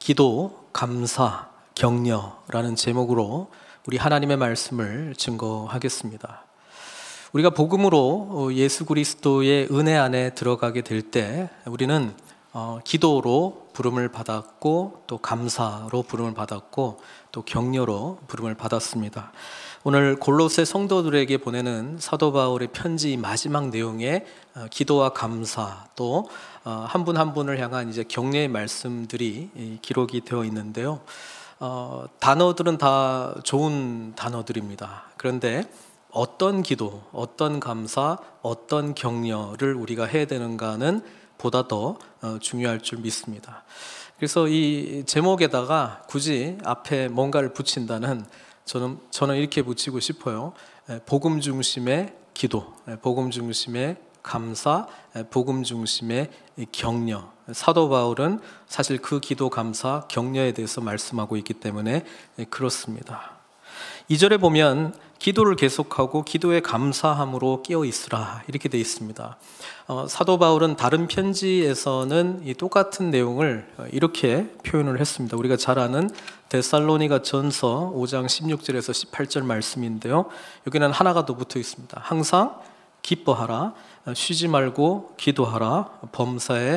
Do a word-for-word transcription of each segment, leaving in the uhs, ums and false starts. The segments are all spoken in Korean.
기도, 감사, 격려라는 제목으로 우리 하나님의 말씀을 증거하겠습니다. 우리가 복음으로 예수 그리스도의 은혜 안에 들어가게 될 때 우리는 기도로 부름을 받았고, 또 감사로 부름을 받았고, 또 격려로 부름을 받았습니다. 오늘 골로새 성도들에게 보내는 사도 바울의 편지 마지막 내용에 기도와 감사, 또 한 분 한 분을 향한 이제 격려의 말씀들이 기록이 되어 있는데요. 어, 단어들은 다 좋은 단어들입니다. 그런데 어떤 기도, 어떤 감사, 어떤 격려를 우리가 해야 되는가는 보다 더 중요할 줄 믿습니다. 그래서 이 제목에다가 굳이 앞에 뭔가를 붙인다는 저는, 저는 이렇게 붙이고 싶어요. 복음 중심의 기도, 복음 중심의 감사, 복음 중심의 격려. 사도 바울은 사실 그 기도, 감사, 격려에 대해서 말씀하고 있기 때문에 그렇습니다. 이 절에 보면 기도를 계속하고 기도에 감사함으로 깨어 있으라 이렇게 되어 있습니다. 어, 사도 바울은 다른 편지에서는 이 똑같은 내용을 이렇게 표현을 했습니다. 우리가 잘 아는 데살로니가 전서 오 장 십육 절에서 십팔 절 말씀인데요, 여기는 하나가 더 붙어 있습니다. 항상 기뻐하라, 쉬지 말고 기도하라, 범사에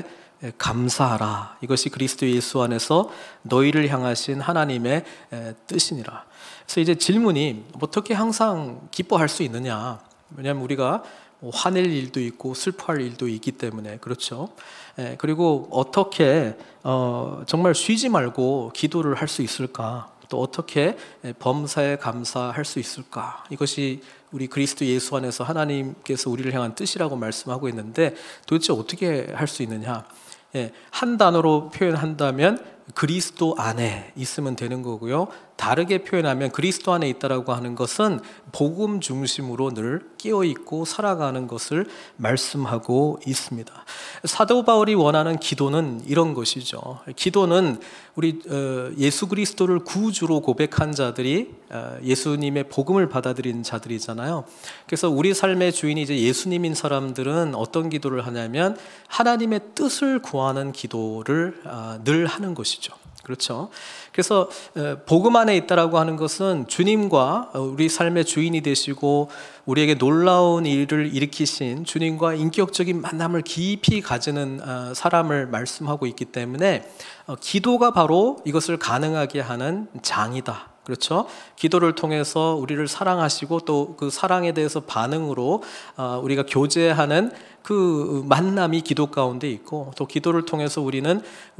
감사하라. 이것이 그리스도 예수 안에서 너희를 향하신 하나님의 뜻이니라. 그래서 이제 질문이 어떻게 항상 기뻐할 수 있느냐? 왜냐하면 우리가 화낼 일도 있고 슬퍼할 일도 있기 때문에 그렇죠. 그리고 어떻게 어, 정말 쉬지 말고 기도를 할 수 있을까? 또 어떻게 범사에 감사할 수 있을까? 이것이 우리 그리스도 예수 안에서 하나님께서 우리를 향한 뜻이라고 말씀하고 있는데, 도대체 어떻게 할 수 있느냐? 예, 한 단어로 표현한다면 그리스도 안에 있으면 되는 거고요. 다르게 표현하면 그리스도 안에 있다라고 하는 것은 복음 중심으로 늘 깨어있고 살아가는 것을 말씀하고 있습니다. 사도 바울이 원하는 기도는 이런 것이죠. 기도는 우리 예수 그리스도를 구주로 고백한 자들이 예수님의 복음을 받아들인 자들이잖아요. 그래서 우리 삶의 주인이 이제 예수님인 사람들은 어떤 기도를 하냐면 하나님의 뜻을 구하는 기도를 늘 하는 것이죠. 그렇죠. 그래서 복음 안에 있다라고 하는 것은 주님과 우리 삶의 주인이 되시고 우리에게 놀라운 일을 일으키신 주님과 인격적인 만남을 깊이 가지는 사람을 말씀하고 있기 때문에 기도가 바로 이것을 가능하게 하는 장이다. 그렇죠. 기도를 통해서 우리를 사랑하시고 또 그 사랑에 대해서 반응으로 우리가 교제하는 그 만남이 기도 가운데 있고, 또 기도를 통해서 우리는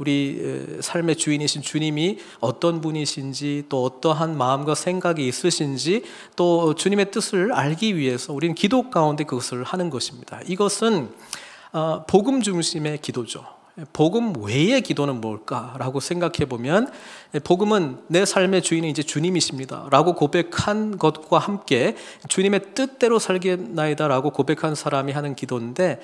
우리 삶의 주인이신 주님이 어떤 분이신지, 또 어떠한 마음과 생각이 있으신지, 또 주님의 뜻을 알기 위해서 우리는 기도 가운데 그것을 하는 것입니다. 이것은 복음 중심의 기도죠. 복음 외의 기도는 뭘까라고 생각해 보면, 복음은 내 삶의 주인은 이제 주님이십니다 라고 고백한 것과 함께 주님의 뜻대로 살겠나이다 라고 고백한 사람이 하는 기도인데,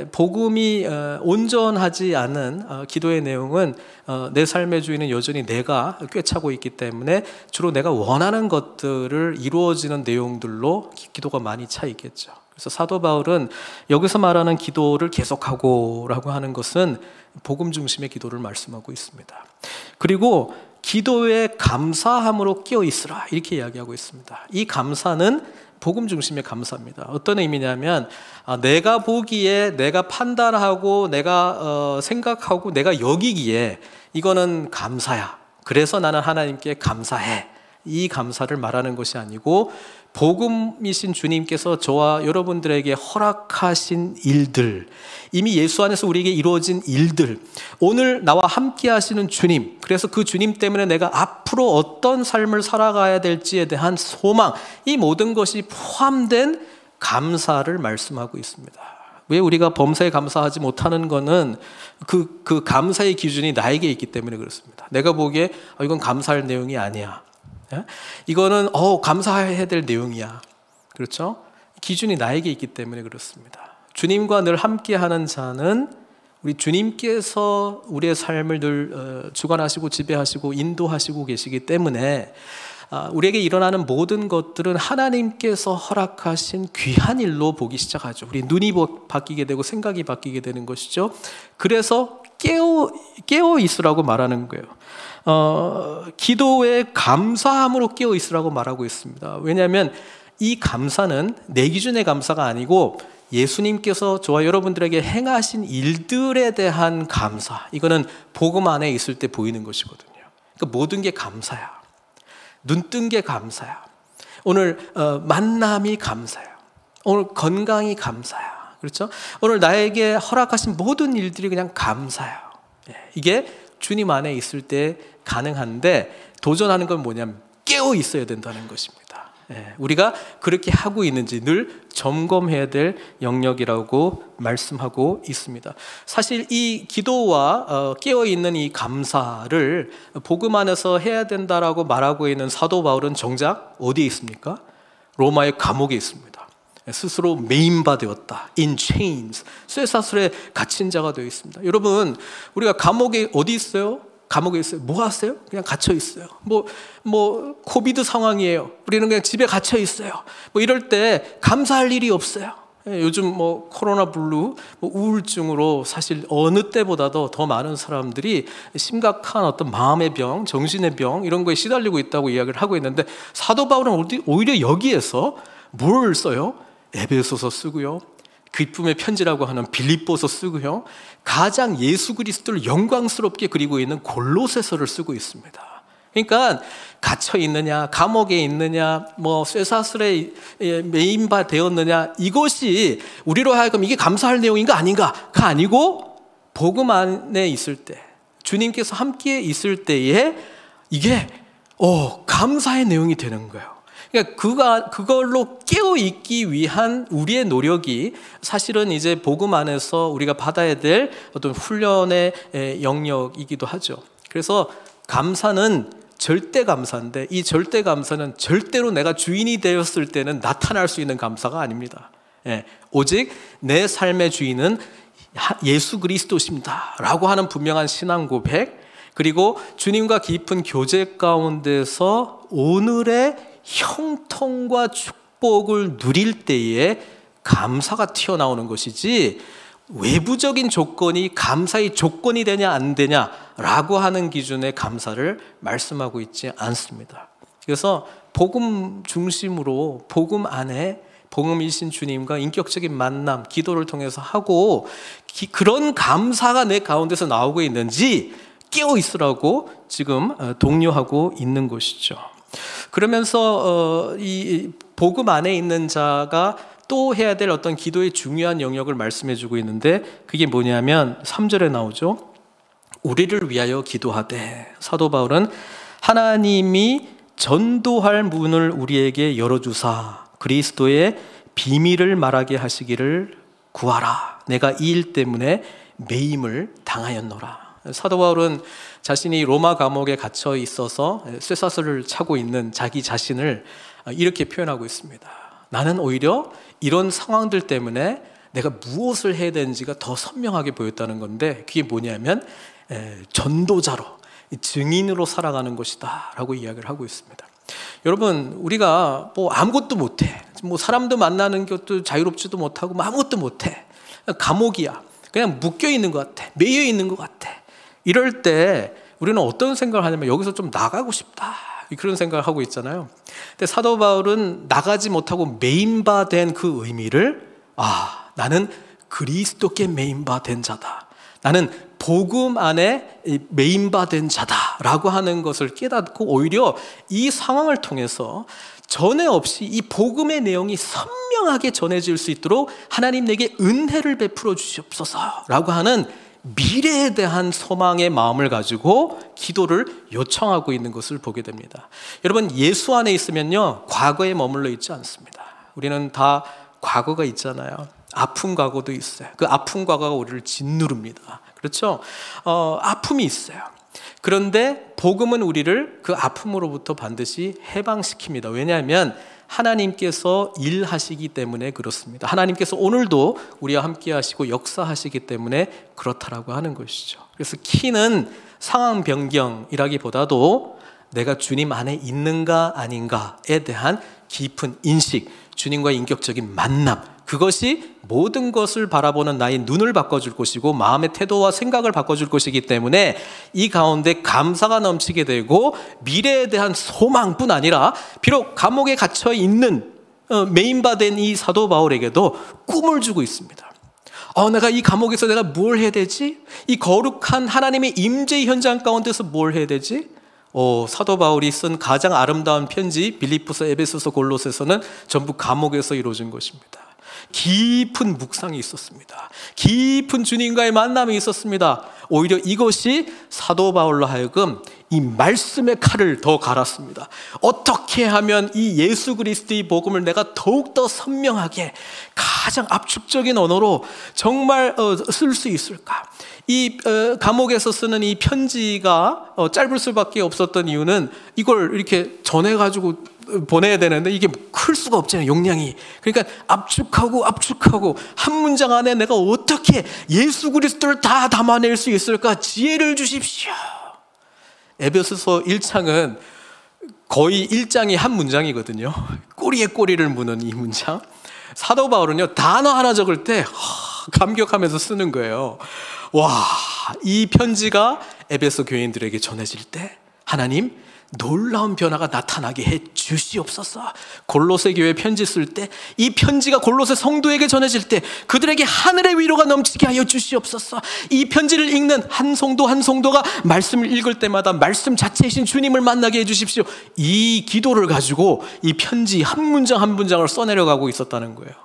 복음이 온전하지 않은 기도의 내용은 내 삶의 주인은 여전히 내가 꿰차고 있기 때문에 주로 내가 원하는 것들을 이루어지는 내용들로 기도가 많이 차 있겠죠. 그래서 사도 바울은 여기서 말하는 기도를 계속하고 라고 하는 것은 복음 중심의 기도를 말씀하고 있습니다. 그리고 기도에 감사함으로 깨어 있으라 이렇게 이야기하고 있습니다. 이 감사는 복음 중심의 감사입니다. 어떤 의미냐면 내가 보기에, 내가 판단하고, 내가 어, 생각하고, 내가 여기기에 이거는 감사야, 그래서 나는 하나님께 감사해, 이 감사를 말하는 것이 아니고, 복음이신 주님께서 저와 여러분들에게 허락하신 일들, 이미 예수 안에서 우리에게 이루어진 일들, 오늘 나와 함께 하시는 주님, 그래서 그 주님 때문에 내가 앞으로 어떤 삶을 살아가야 될지에 대한 소망, 이 모든 것이 포함된 감사를 말씀하고 있습니다. 왜 우리가 범사에 감사하지 못하는 것은 그, 그 감사의 기준이 나에게 있기 때문에 그렇습니다. 내가 보기에 어, 이건 감사할 내용이 아니야, 이거는 어 감사해야 될 내용이야, 그렇죠? 기준이 나에게 있기 때문에 그렇습니다. 주님과 늘 함께하는 자는 우리 주님께서 우리의 삶을 늘 주관하시고 지배하시고 인도하시고 계시기 때문에 우리에게 일어나는 모든 것들은 하나님께서 허락하신 귀한 일로 보기 시작하죠. 우리 눈이 바뀌게 되고 생각이 바뀌게 되는 것이죠. 그래서 깨어, 깨어 있으라고 말하는 거예요. 어, 기도에 감사함으로 깨어 있으라고 말하고 있습니다. 왜냐하면 이 감사는 내 기준의 감사가 아니고 예수님께서 저와 여러분들에게 행하신 일들에 대한 감사, 이거는 복음 안에 있을 때 보이는 것이거든요. 그러니까 모든 게 감사야. 눈 뜬 게 감사야. 오늘 어, 만남이 감사야. 오늘 건강이 감사야. 그렇죠? 오늘 나에게 허락하신 모든 일들이 그냥 감사야. 이게 주님 안에 있을 때 가능한데, 도전하는 건 뭐냐면 깨어 있어야 된다는 것입니다. 우리가 그렇게 하고 있는지 늘 점검해야 될 영역이라고 말씀하고 있습니다. 사실 이 기도와 깨어있는 이 감사를 복음 안에서 해야 된다라고 말하고 있는 사도 바울은 정작 어디에 있습니까? 로마의 감옥에 있습니다. 스스로 매임바 되었다. In chains. 쇠사슬에 갇힌 자가 되어 있습니다. 여러분, 우리가 감옥에 어디 있어요? 감옥에 있어요. 뭐 하세요? 그냥 갇혀 있어요. 뭐, 뭐, 코비드 상황이에요. 우리는 그냥 집에 갇혀 있어요. 뭐 이럴 때 감사할 일이 없어요. 요즘 뭐 코로나 블루, 뭐 우울증으로 사실 어느 때보다도 더 많은 사람들이 심각한 어떤 마음의 병, 정신의 병, 이런 거에 시달리고 있다고 이야기를 하고 있는데, 사도 바울은 오히려 여기에서 뭘 써요? 에베소서 쓰고요, 기쁨의 편지라고 하는 빌립보서 쓰고요, 가장 예수 그리스도를 영광스럽게 그리고 있는 골로새서를 쓰고 있습니다. 그러니까 갇혀 있느냐, 감옥에 있느냐, 뭐 쇠사슬에 매임바 되었느냐, 이것이 우리로 하여금 이게 감사할 내용인가 아닌가가 아니고, 복음 안에 있을 때, 주님께서 함께 있을 때에 이게 어, 감사의 내용이 되는 거예요. 그러니까 그가, 그걸로 깨어있기 위한 우리의 노력이 사실은 이제 복음 안에서 우리가 받아야 될 어떤 훈련의 영역이기도 하죠. 그래서 감사는 절대 감사인데, 이 절대 감사는 절대로 내가 주인이 되었을 때는 나타날 수 있는 감사가 아닙니다. 예, 오직 내 삶의 주인은 예수 그리스도십니다 라고 하는 분명한 신앙 고백, 그리고 주님과 깊은 교제 가운데서 오늘의 형통과 축복을 누릴 때에 감사가 튀어나오는 것이지, 외부적인 조건이 감사의 조건이 되냐 안 되냐라고 하는 기준의 감사를 말씀하고 있지 않습니다. 그래서 복음 중심으로, 복음 안에 복음이신 주님과 인격적인 만남, 기도를 통해서 하고, 기, 그런 감사가 내 가운데서 나오고 있는지 깨어 있으라고 지금 독려하고 있는 것이죠. 그러면서 어, 이 복음 안에 있는 자가 또 해야 될 어떤 기도의 중요한 영역을 말씀해 주고 있는데, 그게 뭐냐면 삼 절에 나오죠. 우리를 위하여 기도하되, 사도 바울은 하나님이 전도할 문을 우리에게 열어주사 그리스도의 비밀을 말하게 하시기를 구하라. 내가 이 일 때문에 매임을 당하였노라. 사도 바울은 자신이 로마 감옥에 갇혀 있어서 쇠사슬을 차고 있는 자기 자신을 이렇게 표현하고 있습니다. 나는 오히려 이런 상황들 때문에 내가 무엇을 해야 되는지가 더 선명하게 보였다는 건데, 그게 뭐냐면 전도자로, 증인으로 살아가는 것이다 라고 이야기를 하고 있습니다. 여러분, 우리가 뭐 아무것도 못해, 뭐 사람도 만나는 것도 자유롭지도 못하고 뭐 아무것도 못해, 감옥이야, 그냥 묶여 있는 것 같아, 매여 있는 것 같아, 이럴 때 우리는 어떤 생각을 하냐면 여기서 좀 나가고 싶다, 그런 생각을 하고 있잖아요. 근데 사도 바울은 나가지 못하고 매임바 된 그 의미를, 아, 나는 그리스도께 매임바 된 자다, 나는 복음 안에 매임바 된 자다라고 하는 것을 깨닫고, 오히려 이 상황을 통해서 전에 없이 이 복음의 내용이 선명하게 전해질 수 있도록 하나님 내게 은혜를 베풀어 주시옵소서라고 하는 미래에 대한 소망의 마음을 가지고 기도를 요청하고 있는 것을 보게 됩니다. 여러분, 예수 안에 있으면요, 과거에 머물러 있지 않습니다. 우리는 다 과거가 있잖아요. 아픈 과거도 있어요. 그 아픈 과거가 우리를 짓누릅니다. 그렇죠? 어, 아픔이 있어요. 그런데 복음은 우리를 그 아픔으로부터 반드시 해방시킵니다. 왜냐하면 하나님께서 일하시기 때문에 그렇습니다. 하나님께서 오늘도 우리와 함께 하시고 역사하시기 때문에 그렇다라고 하는 것이죠. 그래서 키는 상황 변경이라기보다도 내가 주님 안에 있는가 아닌가에 대한 깊은 인식, 주님과의 인격적인 만남, 그것이 모든 것을 바라보는 나의 눈을 바꿔줄 것이고 마음의 태도와 생각을 바꿔줄 것이기 때문에 이 가운데 감사가 넘치게 되고 미래에 대한 소망뿐 아니라 비록 감옥에 갇혀 있는 메인바된 이 사도 바울에게도 꿈을 주고 있습니다. 어, 내가 이 감옥에서 내가 뭘 해야 되지? 이 거룩한 하나님의 임재 현장 가운데서 뭘 해야 되지? 어, 사도 바울이 쓴 가장 아름다운 편지 빌립보서, 에베소서, 골로새서는 전부 감옥에서 이루어진 것입니다. 깊은 묵상이 있었습니다. 깊은 주님과의 만남이 있었습니다. 오히려 이것이 사도 바울로 하여금 이 말씀의 칼을 더 갈았습니다. 어떻게 하면 이 예수 그리스도의 복음을 내가 더욱더 선명하게 가장 압축적인 언어로 정말 어, 쓸 수 있을까? 이 어, 감옥에서 쓰는 이 편지가 어, 짧을 수밖에 없었던 이유는 이걸 이렇게 전해가지고 보내야 되는데 이게 클 수가 없잖아요, 용량이. 그러니까 압축하고 압축하고 한 문장 안에 내가 어떻게 예수 그리스도를 다 담아낼 수 있을까? 지혜를 주십시오. 에베소서 일 장은 거의 일 장이 한 문장이거든요. 꼬리에 꼬리를 무는 이 문장. 사도 바울은요, 단어 하나 적을 때 하, 감격하면서 쓰는 거예요. 와, 이 편지가 에베소 교인들에게 전해질 때 하나님 놀라운 변화가 나타나게 해 주시옵소서. 골로새 교회 편지 쓸 때 이 편지가 골로새 성도에게 전해질 때 그들에게 하늘의 위로가 넘치게 하여 주시옵소서. 이 편지를 읽는 한 성도 한 성도가 말씀을 읽을 때마다 말씀 자체이신 주님을 만나게 해 주십시오. 이 기도를 가지고 이 편지 한 문장 한 문장을 써내려가고 있었다는 거예요.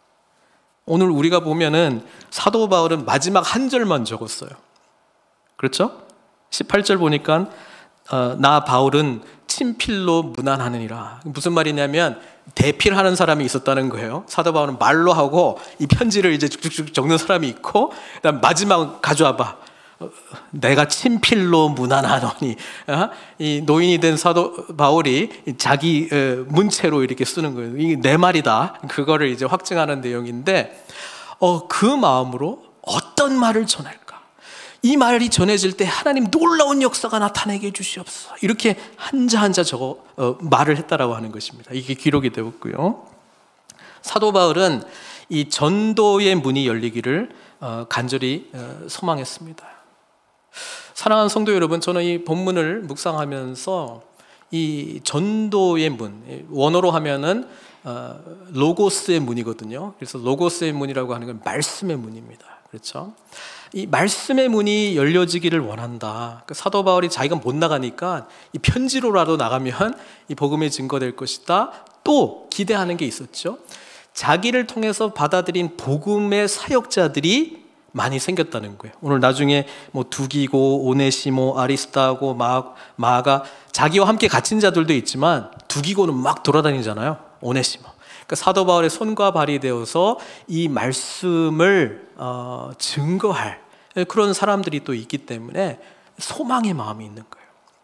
오늘 우리가 보면은 사도 바울은 마지막 한 절만 적었어요. 그렇죠? 십팔 절 보니까 어, 나 바울은 친필로 문안하느니라. 무슨 말이냐면 대필하는 사람이 있었다는 거예요. 사도 바울은 말로 하고 이 편지를 이제 쭉쭉쭉 적는 사람이 있고, 그다음 마지막 가져와봐. 어, 내가 친필로 문안하노니. 어? 이 노인이 된 사도 바울이 자기 어, 문체로 이렇게 쓰는 거예요. 이게 내 말이다. 그거를 이제 확증하는 내용인데, 어, 그 마음으로 어떤 말을 전할까? 이 말이 전해질 때 하나님 놀라운 역사가 나타나게 해주시옵소서. 이렇게 한자 한자 적어 어, 말을 했다라고 하는 것입니다. 이게 기록이 되었고요. 사도 바울은 이 전도의 문이 열리기를 어, 간절히 어, 소망했습니다. 사랑하는 성도 여러분, 저는 이 본문을 묵상하면서 이 전도의 문, 원어로 하면은 어, 로고스의 문이거든요. 그래서 로고스의 문이라고 하는 건 말씀의 문입니다. 그렇죠? 이 말씀의 문이 열려지기를 원한다. 사도 바울이 자기가 못 나가니까 이 편지로라도 나가면 이 복음의 증거될 것이다. 또 기대하는 게 있었죠. 자기를 통해서 받아들인 복음의 사역자들이 많이 생겼다는 거예요. 오늘 나중에 뭐 두기고, 오네시모, 아리스타고, 마, 마가 자기와 함께 갇힌 자들도 있지만 두기고는 막 돌아다니잖아요. 오네시모. 그러니까 사도 바울의 손과 발이 되어서 이 말씀을 어, 증거할 그런 사람들이 또 있기 때문에 소망의 마음이 있는 거예요.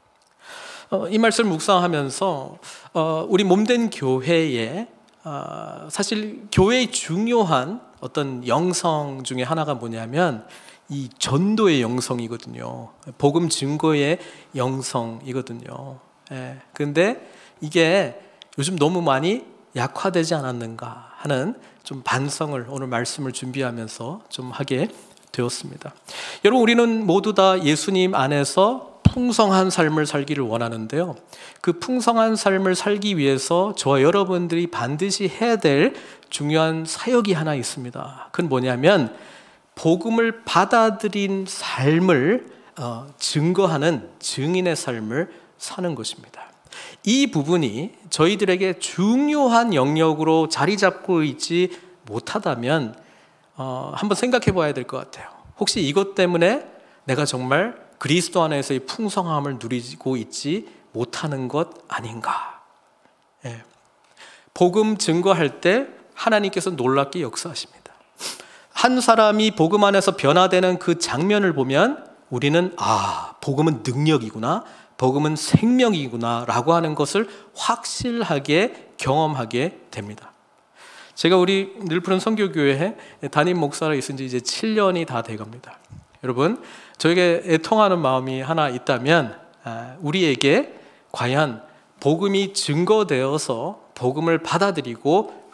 어, 이 말씀을 묵상하면서 어, 우리 몸된 교회에 어, 사실 교회의 중요한 어떤 영성 중에 하나가 뭐냐면 이 전도의 영성이거든요. 복음 증거의 영성이거든요. 예, 근데 이게 요즘 너무 많이 약화되지 않았는가 하는 좀 반성을 오늘 말씀을 준비하면서 좀 하게 되었습니다. 여러분, 우리는 모두 다 예수님 안에서 풍성한 삶을 살기를 원하는데요. 그 풍성한 삶을 살기 위해서 저와 여러분들이 반드시 해야 될 중요한 사역이 하나 있습니다. 그건 뭐냐면 복음을 받아들인 삶을 어, 증거하는 증인의 삶을 사는 것입니다. 이 부분이 저희들에게 중요한 영역으로 자리 잡고 있지 못하다면 어, 한번 생각해 봐야 될 것 같아요. 혹시 이것 때문에 내가 정말 그리스도 안에서의 풍성함을 누리고 있지 못하는 것 아닌가? 예. 복음 증거할 때 하나님께서 놀랍게 역사하십니다. 한 사람이 복음 안에서 변화되는 그 장면을 보면 우리는 아, 복음은 능력이구나, 복음은 생명이구나 라고 하는 것을 확실하게 경험하게 됩니다. 제가 우리 늘푸른 선교교회에 담임 목사로 있은 지 이제 칠 년이 다 돼갑니다. 여러분, 저에게 애통하는 마음이 하나 있다면 우리에게 과연 복음이 증거되어서 복음을 받아들이고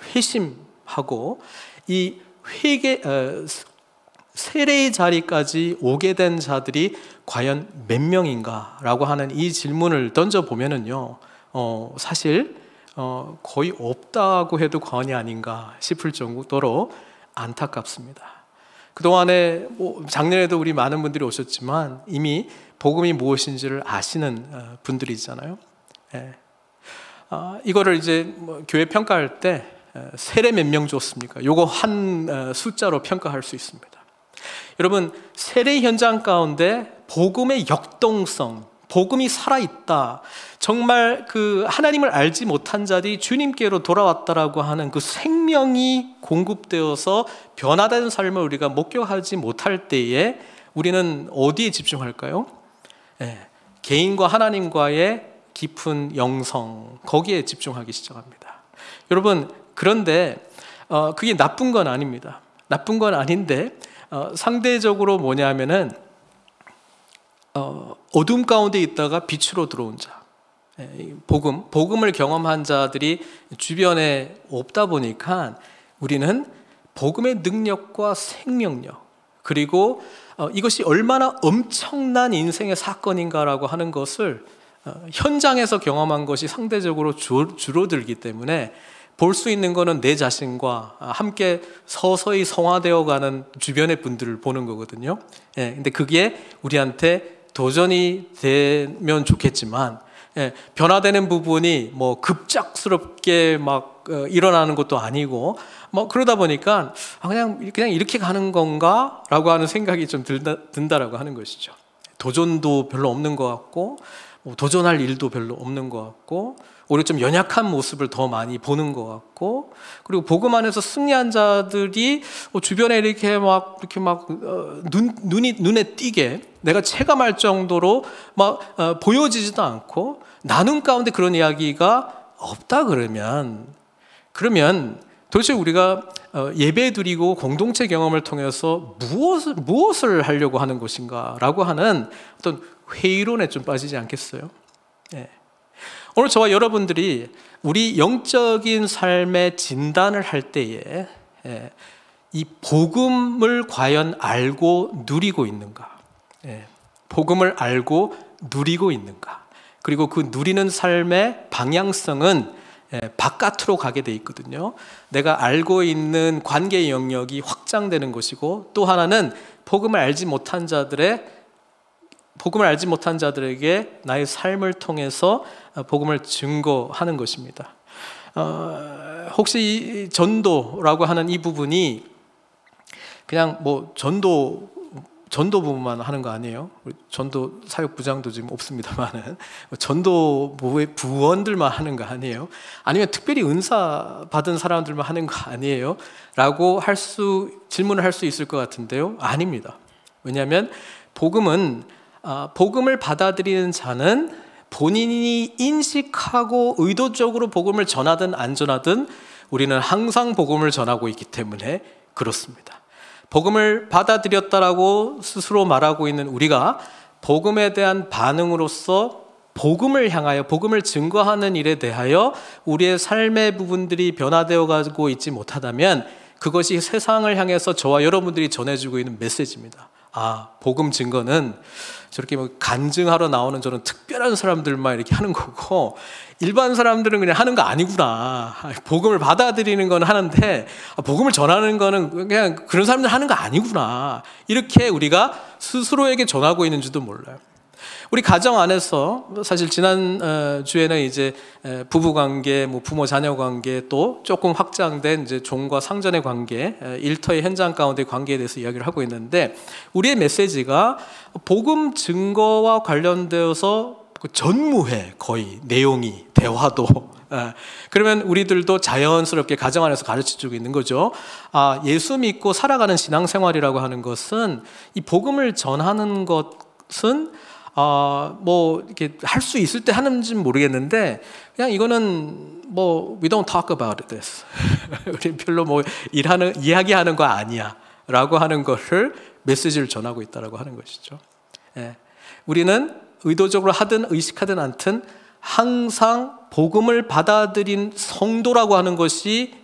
회심하고 이 회개 어, 세례의 자리까지 오게 된 자들이 과연 몇 명인가라고 하는 이 질문을 던져보면은요, 어, 사실 어, 거의 없다고 해도 과언이 아닌가 싶을 정도로 안타깝습니다. 그동안에 뭐 작년에도 우리 많은 분들이 오셨지만 이미 복음이 무엇인지를 아시는 어, 분들이잖아요. 예. 어, 이거를 이제 뭐 교회 평가할 때 세례 몇 명 줬습니까? 요거 한 어, 숫자로 평가할 수 있습니다. 여러분, 세례 현장 가운데 복음의 역동성, 복음이 살아있다, 정말 그 하나님을 알지 못한 자들이 주님께로 돌아왔다라고 하는 그 생명이 공급되어서 변화된 삶을 우리가 목격하지 못할 때에 우리는 어디에 집중할까요? 네, 개인과 하나님과의 깊은 영성, 거기에 집중하기 시작합니다. 여러분, 그런데 어, 그게 나쁜 건 아닙니다. 나쁜 건 아닌데 어, 상대적으로 뭐냐면은 어, 어둠 가운데 있다가 빛으로 들어온 자, 예, 복음, 복음을 경험한 자들이 주변에 없다 보니까 우리는 복음의 능력과 생명력, 그리고 어, 이것이 얼마나 엄청난 인생의 사건인가라고 하는 것을 어, 현장에서 경험한 것이 상대적으로 줄, 줄어들기 때문에 볼 수 있는 것은 내 자신과 함께 서서히 성화되어가는 주변의 분들을 보는 거거든요. 예, 근데 그게 우리한테 도전이 되면 좋겠지만, 예, 변화되는 부분이 뭐 급작스럽게 막 어, 일어나는 것도 아니고, 뭐 그러다 보니까 아, 그냥 그냥 이렇게 가는 건가라고 하는 생각이 좀 든다, 든다라고 하는 것이죠. 도전도 별로 없는 것 같고, 뭐 도전할 일도 별로 없는 것 같고, 오히려 좀 연약한 모습을 더 많이 보는 것 같고, 그리고 복음 안에서 승리한 자들이 주변에 이렇게 막 이렇게 막 눈, 눈이 눈에 띄게 내가 체감할 정도로 막 어, 보여지지도 않고 나눈 가운데 그런 이야기가 없다 그러면 그러면 도대체 우리가 어, 예배 드리고 공동체 경험을 통해서 무엇을 무엇을 하려고 하는 것인가라고 하는 어떤 회의론에 좀 빠지지 않겠어요? 네. 오늘 저와 여러분들이 우리 영적인 삶의 진단을 할 때에 이 복음을 과연 알고 누리고 있는가, 복음을 알고 누리고 있는가, 그리고 그 누리는 삶의 방향성은 바깥으로 가게 돼 있거든요. 내가 알고 있는 관계의 영역이 확장되는 것이고, 또 하나는 복음을 알지 못한 자들의 복음을 알지 못한 자들에게 나의 삶을 통해서 복음을 증거하는 것입니다. 어, 혹시 이 전도라고 하는 이 부분이 그냥 뭐 전도 전도 부분만 하는 거 아니에요? 전도 사역부장도 지금 없습니다만은 전도 부원들만 하는 거 아니에요? 아니면 특별히 은사 받은 사람들만 하는 거 아니에요? 라고 할 수 질문을 할 수 있을 것 같은데요, 아닙니다. 왜냐하면 복음은 아, 복음을 받아들이는 자는 본인이 인식하고 의도적으로 복음을 전하든 안 전하든 우리는 항상 복음을 전하고 있기 때문에 그렇습니다. 복음을 받아들였다라고 스스로 말하고 있는 우리가 복음에 대한 반응으로서 복음을 향하여 복음을 증거하는 일에 대하여 우리의 삶의 부분들이 변화되어 가고 있지 못하다면 그것이 세상을 향해서 저와 여러분들이 전해주고 있는 메시지입니다. 아, 복음 증거는 저렇게 뭐 간증하러 나오는 저런 특별한 사람들만 이렇게 하는 거고 일반 사람들은 그냥 하는 거 아니구나. 복음을 받아들이는 건 하는데 복음을 전하는 거는 그냥 그런 사람들 하는 거 아니구나. 이렇게 우리가 스스로에게 전하고 있는지도 몰라요. 우리 가정 안에서 사실 지난 주에는 이제 부부 관계, 뭐 부모 자녀 관계, 또 조금 확장된 이제 종과 상전의 관계, 일터의 현장 가운데 관계에 대해서 이야기를 하고 있는데, 우리의 메시지가 복음 증거와 관련되어서 전무해, 거의 내용이, 대화도. 그러면 우리들도 자연스럽게 가정 안에서 가르쳐주고 있는 거죠. 아, 예수 믿고 살아가는 신앙생활이라고 하는 것은 이 복음을 전하는 것은 아, 뭐 이렇게 할 수 있을 때 하는지는 모르겠는데 그냥 이거는 뭐 we don't talk about this. 우리 별로 뭐 일하는 이야기하는 거 아니야라고 하는 것을 메시지를 전하고 있다라고 하는 것이죠. 예. 우리는 의도적으로 하든 의식하든 않든 항상 복음을 받아들인 성도라고 하는 것이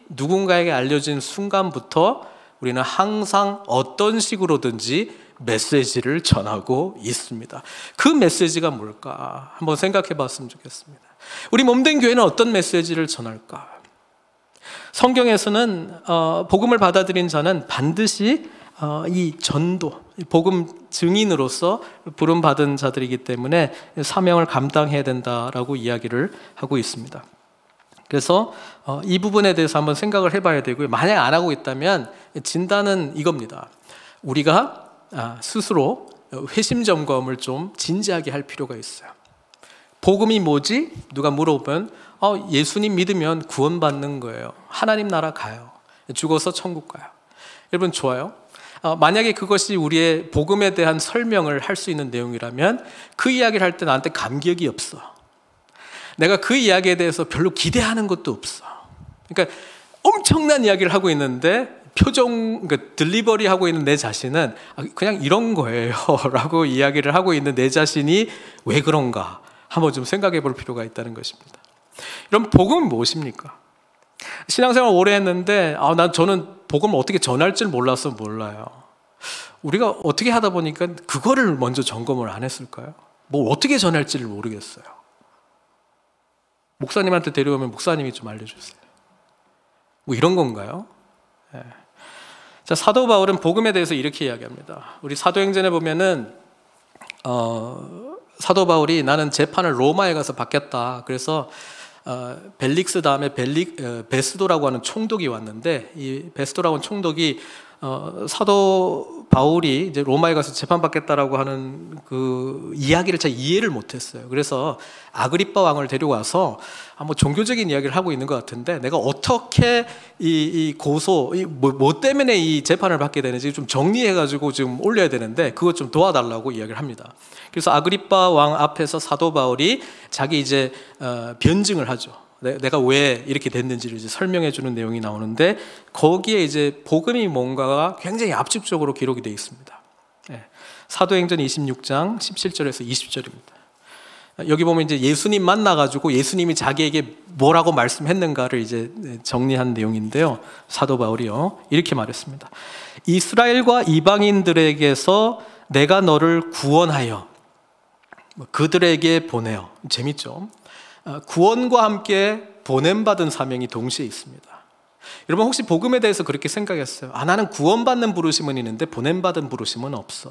누군가에게 알려진 순간부터 우리는 항상 어떤 식으로든지 메시지를 전하고 있습니다. 그 메시지가 뭘까? 한번 생각해 봤으면 좋겠습니다. 우리 몸된 교회는 어떤 메시지를 전할까? 성경에서는 어, 복음을 받아들인 자는 반드시 어, 이 전도, 복음 증인으로서 부름받은 자들이기 때문에 사명을 감당해야 된다라고 이야기를 하고 있습니다. 그래서 어, 이 부분에 대해서 한번 생각을 해봐야 되고요. 만약 안 하고 있다면 진단은 이겁니다. 우리가 아, 스스로 회심 점검을 좀 진지하게 할 필요가 있어요. 복음이 뭐지? 누가 물어보면 어, 예수님 믿으면 구원받는 거예요. 하나님 나라 가요. 죽어서 천국 가요. 여러분 좋아요? 어, 만약에 그것이 우리의 복음에 대한 설명을 할 수 있는 내용이라면 그 이야기를 할 때 나한테 감격이 없어. 내가 그 이야기에 대해서 별로 기대하는 것도 없어. 그러니까 엄청난 이야기를 하고 있는데 표정, 그러니까 딜리버리 하고 있는 내 자신은 그냥 이런 거예요 라고 이야기를 하고 있는 내 자신이 왜 그런가 한번 좀 생각해 볼 필요가 있다는 것입니다. 여러분 복음은 무엇입니까? 신앙생활 오래 했는데 아, 난 저는 복음을 어떻게 전할 줄 몰라서 몰라요. 우리가 어떻게 하다 보니까 그거를 먼저 점검을 안 했을까요? 뭐 어떻게 전할지를 모르겠어요. 목사님한테 데려오면 목사님이 좀 알려주세요. 뭐 이런 건가요? 네. 자, 사도 바울은 복음에 대해서 이렇게 이야기합니다. 우리 사도행전에 보면은 어, 사도 바울이 나는 재판을 로마에 가서 받겠다. 그래서 어, 벨릭스 다음에 벨릭, 어, 베스도라고 하는 총독이 왔는데 이 베스도라고 하는 총독이 어, 사도 바울이 이제 로마에 가서 재판받겠다라고 하는 그 이야기를 잘 이해를 못했어요. 그래서 아그리빠 왕을 데려와서 아, 뭐 종교적인 이야기를 하고 있는 것 같은데 내가 어떻게 이, 이 고소, 이 뭐, 뭐 때문에 이 재판을 받게 되는지 좀 정리해가지고 지금 올려야 되는데 그것 좀 도와달라고 이야기를 합니다. 그래서 아그리빠 왕 앞에서 사도 바울이 자기 이제 어, 변증을 하죠. 내가 왜 이렇게 됐는지를 이제 설명해 주는 내용이 나오는데 거기에 이제 복음이 뭔가가 굉장히 압축적으로 기록이 되어 있습니다. 네. 사도행전 이십육 장 십칠 절에서 이십 절입니다. 여기 보면 이제 예수님 만나가지고 예수님이 자기에게 뭐라고 말씀했는가를 이제 정리한 내용인데요. 사도 바울이요 이렇게 말했습니다. 이스라엘과 이방인들에게서 내가 너를 구원하여 그들에게 보내어. 재밌죠? 구원과 함께 보냄받은 사명이 동시에 있습니다. 여러분 혹시 복음에 대해서 그렇게 생각했어요? 아, 나는 구원받는 부르심은 있는데 보냄받은 부르심은 없어.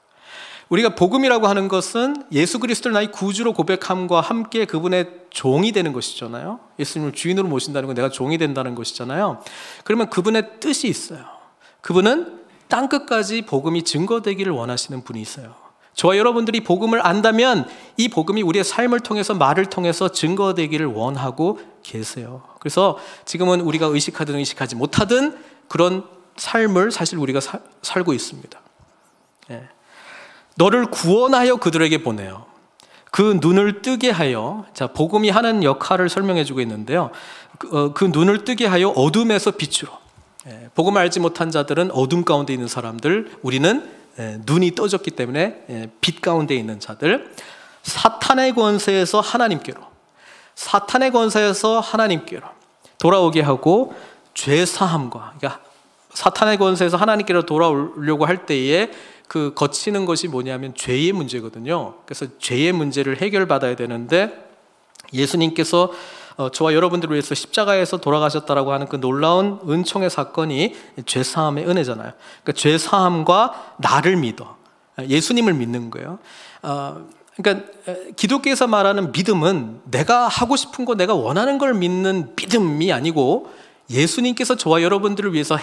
우리가 복음이라고 하는 것은 예수 그리스도를 나의 구주로 고백함과 함께 그분의 종이 되는 것이잖아요. 예수님을 주인으로 모신다는 건 내가 종이 된다는 것이잖아요. 그러면 그분의 뜻이 있어요. 그분은 땅끝까지 복음이 증거되기를 원하시는 분이 있어요. 저와 여러분들이 복음을 안다면 이 복음이 우리의 삶을 통해서 말을 통해서 증거되기를 원하고 계세요. 그래서 지금은 우리가 의식하든 의식하지 못하든 그런 삶을 사실 우리가 사, 살고 있습니다. 예. 너를 구원하여 그들에게 보내요. 그 눈을 뜨게 하여, 자 복음이 하는 역할을 설명해주고 있는데요. 그, 어, 그 눈을 뜨게 하여 어둠에서 빛으로. 예. 복음을 알지 못한 자들은 어둠 가운데 있는 사람들, 우리는 예, 눈이 떠졌기 때문에 예, 빛 가운데 있는 자들, 사탄의 권세에서 하나님께로, 사탄의 권세에서 하나님께로 돌아오게 하고 죄 사함과, 그러니까 사탄의 권세에서 하나님께로 돌아오려고 할 때에 그 거치는 것이 뭐냐면 죄의 문제거든요. 그래서 죄의 문제를 해결받아야 되는데 예수님께서 어, 저와 여러분들을 위해서 십자가에서 돌아가셨다라고 하는 그 놀라운 은총의 사건이 죄사함의 은혜잖아요. 그러니까 죄사함과 나를 믿어, 예수님을 믿는 거예요. 어, 그러니까 기독교에서 말하는 믿음은 내가 하고 싶은 거, 내가 원하는 걸 믿는 믿음이 아니고 예수님께서 저와 여러분들을 위해서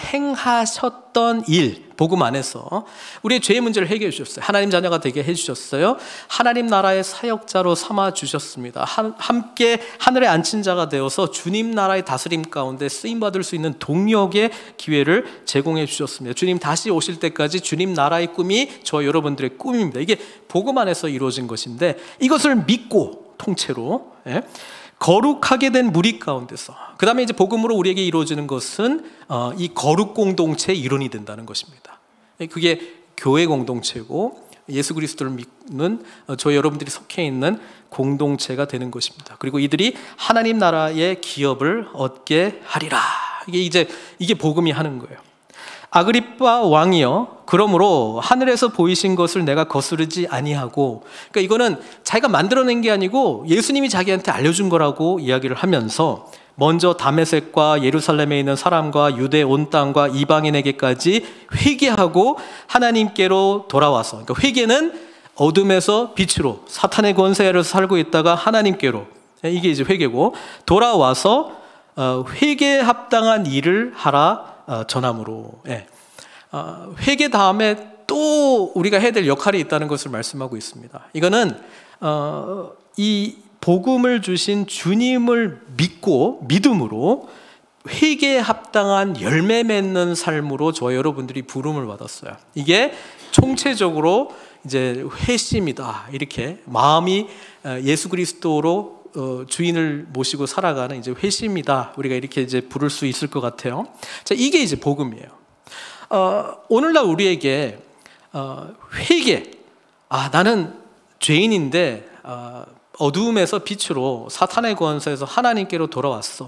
행하셨던 일, 복음 안에서 우리의 죄의 문제를 해결해 주셨어요. 하나님 자녀가 되게 해주셨어요. 하나님 나라의 사역자로 삼아 주셨습니다. 한, 함께 하늘에 앉힌 자가 되어서 주님 나라의 다스림 가운데 쓰임받을 수 있는 동력의 기회를 제공해 주셨습니다. 주님 다시 오실 때까지 주님 나라의 꿈이 저와 여러분들의 꿈입니다. 이게 복음 안에서 이루어진 것인데 이것을 믿고 통째로 예? 거룩하게 된 무리 가운데서, 그 다음에 이제 복음으로 우리에게 이루어지는 것은 어, 이 거룩 공동체의 일원이 된다는 것입니다. 그게 교회 공동체고 예수 그리스도를 믿는 어, 저희 여러분들이 속해 있는 공동체가 되는 것입니다. 그리고 이들이 하나님 나라의 기업을 얻게 하리라. 이게 이제 이게 복음이 하는 거예요. 아그리빠 왕이요, 그러므로 하늘에서 보이신 것을 내가 거스르지 아니하고, 그러니까 이거는 자기가 만들어낸 게 아니고 예수님이 자기한테 알려준 거라고 이야기를 하면서 먼저 다메섹과 예루살렘에 있는 사람과 유대 온 땅과 이방인에게까지 회개하고 하나님께로 돌아와서, 그러니까 회개는 어둠에서 빛으로 사탄의 권세 아래서 살고 있다가 하나님께로, 이게 이제 회개고, 돌아와서 회개에 합당한 일을 하라 전함으로. 예. 회개 다음에 또 우리가 해야 될 역할이 있다는 것을 말씀하고 있습니다. 이거는 어, 이 복음을 주신 주님을 믿고 믿음으로 회개에 합당한 열매 맺는 삶으로 저와 여러분들이 부름을 받았어요. 이게 총체적으로 이제 회심이다, 이렇게 마음이 예수 그리스도로 주인을 모시고 살아가는 이제 회심이다, 우리가 이렇게 이제 부를 수 있을 것 같아요. 자, 이게 이제 복음이에요. 어, 오늘날 우리에게 어, 회개, 아 나는 죄인인데 어, 어두움에서 빛으로 사탄의 권세에서 하나님께로 돌아왔어.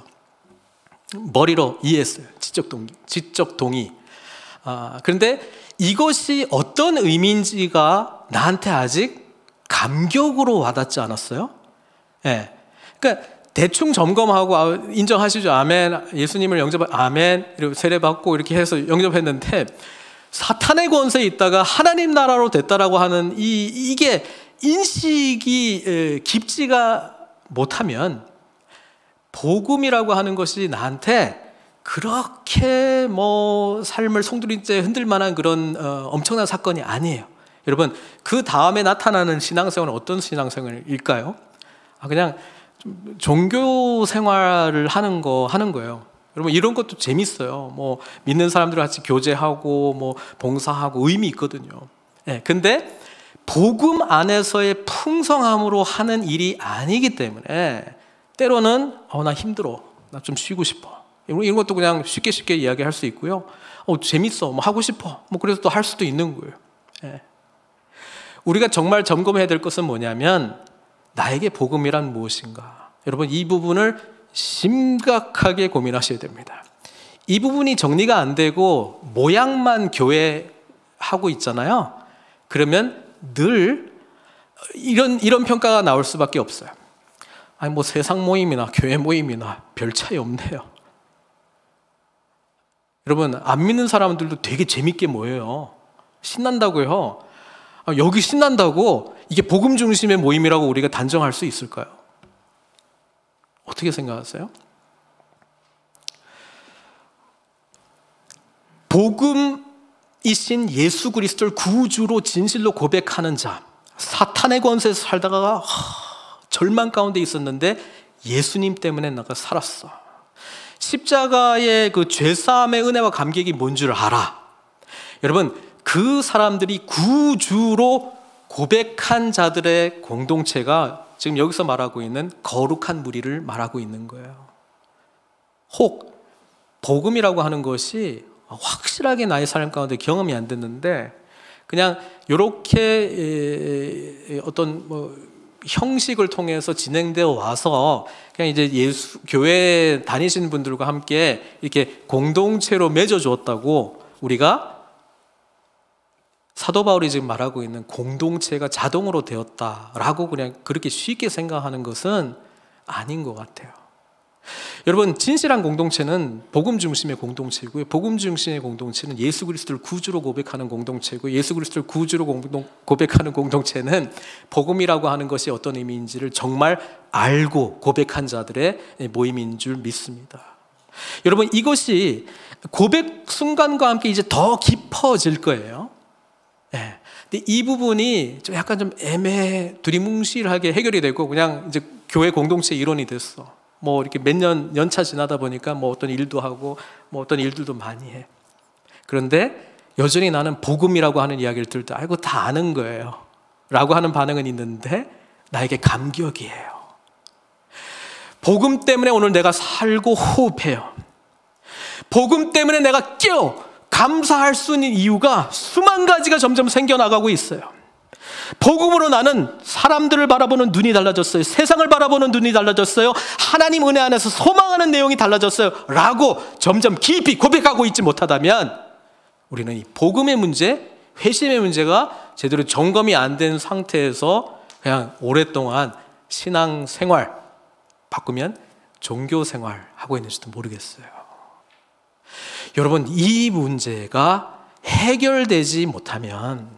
머리로 이해했어요. 지적 동의, 지적 동의. 아, 그런데 이것이 어떤 의미인지가 나한테 아직 감격으로 와닿지 않았어요. 예. 네. 그러니까 대충 점검하고 아, 인정하시죠. 아멘. 예수님을 영접, 아멘. 이렇게 세례받고 이렇게 해서 영접했는데 사탄의 권세에 있다가 하나님 나라로 됐다라고 하는 이 이게 인식이 깊지가 못하면 복음이라고 하는 것이 나한테 그렇게 뭐 삶을 송두리째 흔들 만한 그런 어, 엄청난 사건이 아니에요. 여러분, 그 다음에 나타나는 신앙생활은 어떤 신앙생활일까요? 아, 그냥 좀 종교 생활을 하는 거 하는 거예요. 여러분, 이런 것도 재밌어요. 뭐 믿는 사람들 같이 교제하고 뭐 봉사하고 의미 있거든요. 예, 근데 복음 안에서의 풍성함으로 하는 일이 아니기 때문에 때로는 어, 나 힘들어, 나 좀 쉬고 싶어, 이런 것도 그냥 쉽게 쉽게 이야기할 수 있고요. 어, 재밌어, 뭐 하고 싶어, 뭐 그래서 또 할 수도 있는 거예요. 예. 우리가 정말 점검해야 될 것은 뭐냐면 나에게 복음이란 무엇인가. 여러분, 이 부분을 심각하게 고민하셔야 됩니다. 이 부분이 정리가 안 되고 모양만 교회 하고 있잖아요. 그러면 늘 이런 이런 평가가 나올 수밖에 없어요. 아니 뭐 세상 모임이나 교회 모임이나 별 차이 없네요. 여러분, 안 믿는 사람들도 되게 재밌게 모여요. 신난다고요. 여기 신난다고 이게 복음 중심의 모임이라고 우리가 단정할 수 있을까요? 어떻게 생각하세요? 복음이신 예수 그리스도를 구주로 진실로 고백하는 자, 사탄의 권세에서 살다가 하, 절망 가운데 있었는데 예수님 때문에 내가 살았어. 십자가의 그 죄사함의 은혜와 감격이 뭔 줄 알아. 여러분, 그 사람들이 구주로 고백한 자들의 공동체가 지금 여기서 말하고 있는 거룩한 무리를 말하고 있는 거예요. 혹 복음이라고 하는 것이 확실하게 나의 삶 가운데 경험이 안 됐는데 그냥 이렇게 어떤 뭐 형식을 통해서 진행되어 와서 그냥 이제 예수 교회 다니시는 분들과 함께 이렇게 공동체로 맺어 주었다고 우리가 사도 바울이 지금 말하고 있는 공동체가 자동으로 되었다라고 그냥 그렇게 쉽게 생각하는 것은 아닌 것 같아요. 여러분, 진실한 공동체는 복음 중심의 공동체고요. 복음 중심의 공동체는 예수 그리스도를 구주로 고백하는 공동체고, 예수 그리스도를 구주로 공동, 고백하는 공동체는 복음이라고 하는 것이 어떤 의미인지를 정말 알고 고백한 자들의 모임인 줄 믿습니다. 여러분, 이것이 고백 순간과 함께 이제 더 깊어질 거예요. 네. 근데 이 부분이 좀 약간 좀 애매, 두리뭉실하게 해결이 되고 그냥 이제 교회 공동체 일원이 됐어. 뭐 이렇게 몇 년 연차 지나다 보니까 뭐 어떤 일도 하고 뭐 어떤 일들도 많이 해. 그런데 여전히 나는 복음이라고 하는 이야기를 들을 때 아이고 다 아는 거예요 라고 하는 반응은 있는데 나에게 감격이에요. 복음 때문에 오늘 내가 살고 호흡해요. 복음 때문에 내가 깨어 감사할 수 있는 이유가 수만 가지가 점점 생겨나가고 있어요. 복음으로 나는 사람들을 바라보는 눈이 달라졌어요. 세상을 바라보는 눈이 달라졌어요. 하나님 은혜 안에서 소망하는 내용이 달라졌어요 라고 점점 깊이 고백하고 있지 못하다면 우리는 이 복음의 문제, 회심의 문제가 제대로 점검이 안 된 상태에서 그냥 오랫동안 신앙생활 바꾸면 종교생활 하고 있는지도 모르겠어요. 여러분, 이 문제가 해결되지 못하면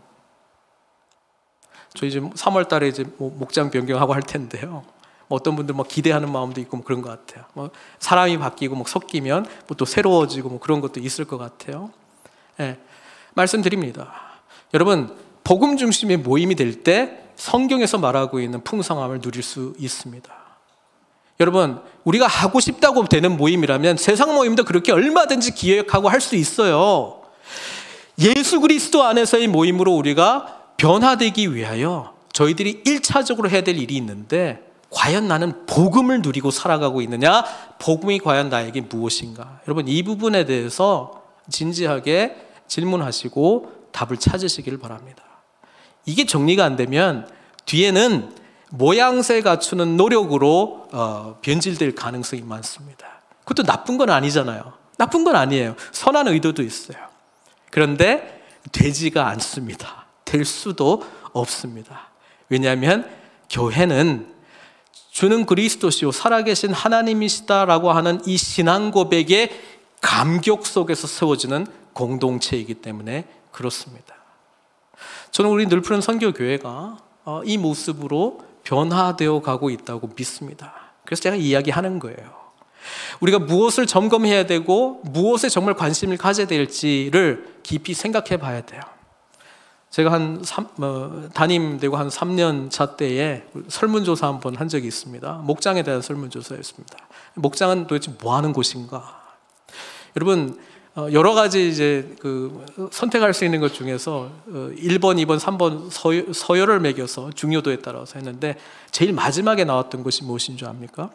저희 이제 삼월 달에 이제 뭐 목장 변경하고 할 텐데요. 뭐 어떤 분들 막 기대하는 마음도 있고 뭐 그런 것 같아요. 뭐 사람이 바뀌고 뭐 섞이면 뭐 또 새로워지고 뭐 그런 것도 있을 것 같아요. 예, 말씀드립니다. 여러분, 복음 중심의 모임이 될 때 성경에서 말하고 있는 풍성함을 누릴 수 있습니다. 여러분, 우리가 하고 싶다고 되는 모임이라면 세상 모임도 그렇게 얼마든지 기획하고 할 수 있어요. 예수 그리스도 안에서의 모임으로 우리가 변화되기 위하여 저희들이 일차적으로 해야 될 일이 있는데, 과연 나는 복음을 누리고 살아가고 있느냐? 복음이 과연 나에게 무엇인가? 여러분, 이 부분에 대해서 진지하게 질문하시고 답을 찾으시기를 바랍니다. 이게 정리가 안 되면 뒤에는 모양새 갖추는 노력으로 어, 변질될 가능성이 많습니다. 그것도 나쁜 건 아니잖아요. 나쁜 건 아니에요. 선한 의도도 있어요. 그런데 되지가 않습니다. 될 수도 없습니다. 왜냐하면 교회는 주는 그리스도시요 살아계신 하나님이시다라고 하는 이 신앙 고백의 감격 속에서 세워지는 공동체이기 때문에 그렇습니다. 저는 우리 늘푸른 선교교회가 이 모습으로 변화되어 가고 있다고 믿습니다. 그래서 제가 이야기하는 거예요. 우리가 무엇을 점검해야 되고 무엇에 정말 관심을 가져야 될지를 깊이 생각해 봐야 돼요. 제가 한 삼, 어, 담임되고 한 삼 년 차 때에 설문조사 한 번 한 적이 있습니다. 목장에 대한 설문조사였습니다. 목장은 도대체 뭐 하는 곳인가? 여러분, 어, 여러 가지 이제 그 선택할 수 있는 것 중에서 어, 일 번, 이 번, 삼 번 서열, 서열을 매겨서 중요도에 따라서 했는데 제일 마지막에 나왔던 것이 무엇인 줄 압니까?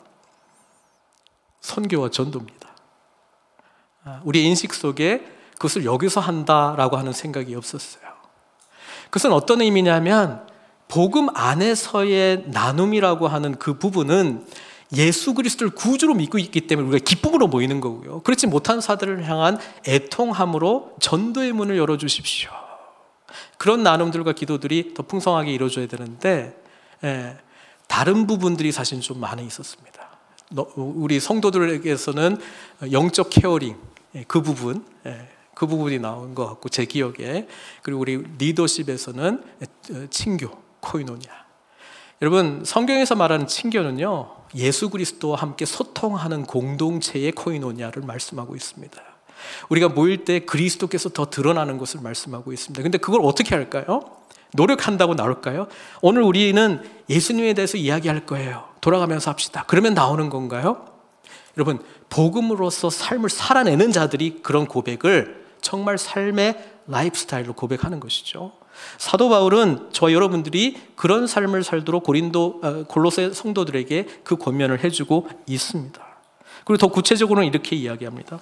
선교와 전도입니다. 아, 우리 인식 속에 그것을 여기서 한다라고 하는 생각이 없었어요. 그것은 어떤 의미냐면 복음 안에서의 나눔이라고 하는 그 부분은 예수 그리스도를 구주로 믿고 있기 때문에 우리가 기쁨으로 모이는 거고요. 그렇지 못한 사들을 향한 애통함으로 전도의 문을 열어주십시오. 그런 나눔들과 기도들이 더 풍성하게 이루어져야 되는데 예, 다른 부분들이 사실 좀 많이 있었습니다. 우리 성도들에게서는 영적 케어링 그 부분 예, 그 부분이 나온 것 같고 제 기억에, 그리고 우리 리더십에서는 친교, 코이노니아. 여러분, 성경에서 말하는 친교는요 예수 그리스도와 함께 소통하는 공동체의 코이노니아를 말씀하고 있습니다. 우리가 모일 때 그리스도께서 더 드러나는 것을 말씀하고 있습니다. 근데 그걸 어떻게 할까요? 노력한다고 나올까요? 오늘 우리는 예수님에 대해서 이야기할 거예요. 돌아가면서 합시다. 그러면 나오는 건가요? 여러분, 복음으로서 삶을 살아내는 자들이 그런 고백을 정말 삶의 라이프스타일로 고백하는 것이죠. 사도 바울은 저와 여러분들이 그런 삶을 살도록 고린도 골로새 성도들에게 그 권면을 해주고 있습니다. 그리고 더 구체적으로는 이렇게 이야기합니다.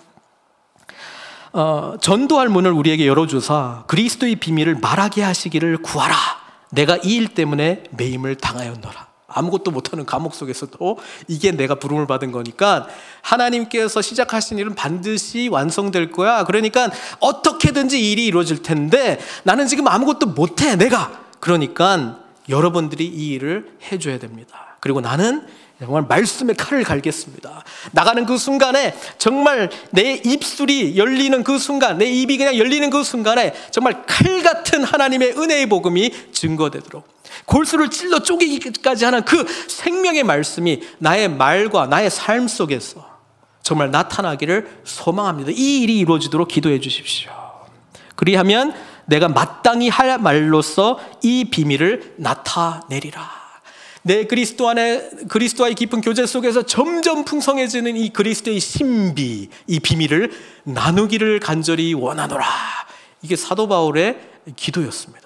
어, 전도할 문을 우리에게 열어주사 그리스도의 비밀을 말하게 하시기를 구하라. 내가 이 일 때문에 매임을 당하였노라. 아무것도 못하는 감옥 속에서도 이게 내가 부름을 받은 거니까 하나님께서 시작하신 일은 반드시 완성될 거야. 그러니까 어떻게든지 일이 이루어질 텐데 나는 지금 아무것도 못해 내가. 그러니까 여러분들이 이 일을 해줘야 됩니다. 그리고 나는 정말 말씀의 칼을 갈겠습니다. 나가는 그 순간에 정말 내 입술이 열리는 그 순간, 내 입이 그냥 열리는 그 순간에 정말 칼 같은 하나님의 은혜의 복음이 증거되도록 골수를 찔러 쪼개기까지 하는 그 생명의 말씀이 나의 말과 나의 삶 속에서 정말 나타나기를 소망합니다. 이 일이 이루어지도록 기도해 주십시오. 그리하면 내가 마땅히 할 말로써 이 비밀을 나타내리라. 내 그리스도 안에 그리스도와의 깊은 교제 속에서 점점 풍성해지는 이 그리스도의 신비, 이 비밀을 나누기를 간절히 원하노라. 이게 사도 바울의 기도였습니다.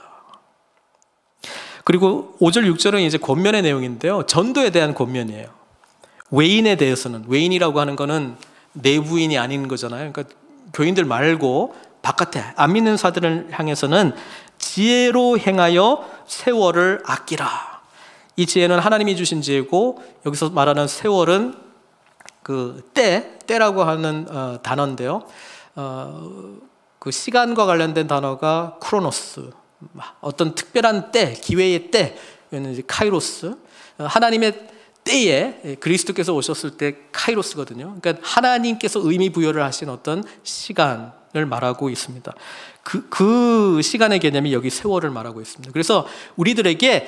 그리고 오 절 육 절은 이제 권면의 내용인데요, 전도에 대한 권면이에요. 외인에 대해서는, 외인이라고 하는 거는 내부인이 아닌 거잖아요. 그러니까 교인들 말고 바깥에 안 믿는 사들을 향해서는 지혜로 행하여 세월을 아끼라. 이 지혜는 하나님이 주신 지혜고, 여기서 말하는 세월은 그 때, 때라고 하는 어, 단어인데요. 어, 그 시간과 관련된 단어가 크로노스, 어떤 특별한 때, 기회의 때, 이거는 이제 카이로스. 하나님의 때에 그리스도께서 오셨을 때 카이로스거든요. 그러니까 하나님께서 의미 부여를 하신 어떤 시간을 말하고 있습니다. 그, 그 시간의 개념이 여기 세월을 말하고 있습니다. 그래서 우리들에게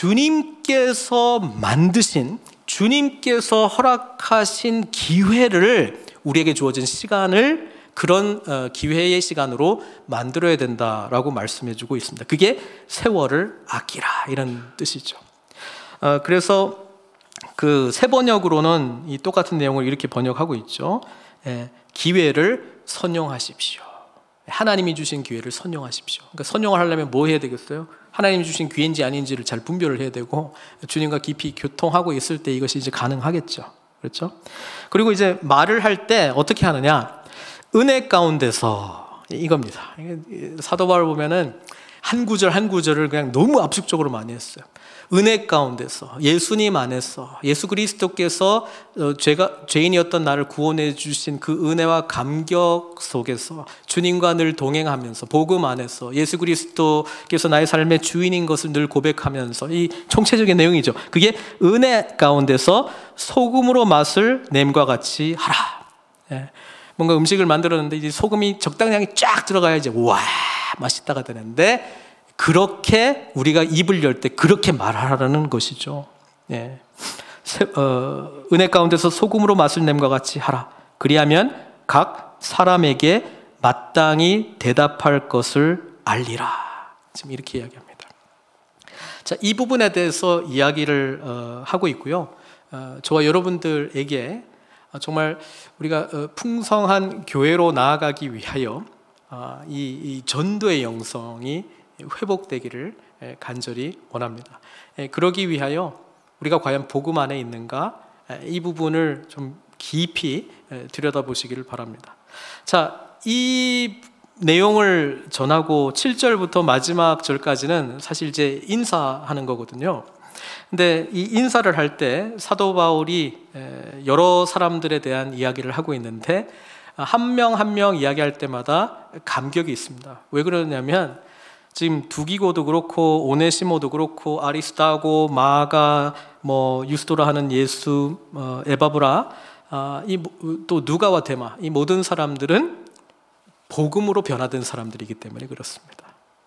주님께서 만드신, 주님께서 허락하신 기회를, 우리에게 주어진 시간을 그런 기회의 시간으로 만들어야 된다라고 말씀해 주고 있습니다. 그게 세월을 아끼라, 이런 뜻이죠. 그래서 그 새 번역으로는 이 똑같은 내용을 이렇게 번역하고 있죠. 기회를 선용하십시오. 하나님이 주신 기회를 선용하십시오. 그러니까 선용을 하려면 뭐 해야 되겠어요? 하나님이 주신 기회인지 아닌지를 잘 분별을 해야 되고, 주님과 깊이 교통하고 있을 때 이것이 이제 가능하겠죠. 그렇죠? 그리고 이제 말을 할 때 어떻게 하느냐? 은혜 가운데서, 이겁니다. 사도 바울 보면은 한 구절 한 구절을 그냥 너무 압축적으로 많이 했어요. 은혜 가운데서, 예수님 안에서, 예수 그리스도께서 죄가, 죄인이었던 나를 구원해 주신 그 은혜와 감격 속에서 주님과 늘 동행하면서, 복음 안에서 예수 그리스도께서 나의 삶의 주인인 것을 늘 고백하면서, 이 총체적인 내용이죠. 그게 은혜 가운데서 소금으로 맛을 냄과 같이 하라. 예. 뭔가 음식을 만들었는데 이제 소금이 적당량이 쫙 들어가야지 와 맛있다가 되는데, 그렇게 우리가 입을 열 때 그렇게 말하라는 것이죠. 예. 세, 어, 은혜 가운데서 소금으로 맛을 냄과 같이 하라. 그리하면 각 사람에게 마땅히 대답할 것을 알리라. 지금 이렇게 이야기합니다. 자, 이 부분에 대해서 이야기를 어, 하고 있고요. 어, 저와 여러분들에게 정말 우리가 풍성한 교회로 나아가기 위하여 이, 이 전도의 영성이 회복되기를 간절히 원합니다. 그러기 위하여 우리가 과연 복음 안에 있는가, 이 부분을 좀 깊이 들여다보시기를 바랍니다. 자, 이 내용을 전하고 칠 절부터 마지막 절까지는 사실 이제 인사하는 거거든요. 근데 이 인사를 할 때 사도 바울이 여러 사람들에 대한 이야기를 하고 있는데, 한 명 한 명 이야기할 때마다 감격이 있습니다. 왜 그러냐면 지금 두기고도 그렇고 오네시모도 그렇고 아리스타고 마가 뭐 유스도라 하는 예수, 어, 에바브라, 아, 이 또 누가와 데마, 이 모든 사람들은 복음으로 변화된 사람들이기 때문에 그렇습니다.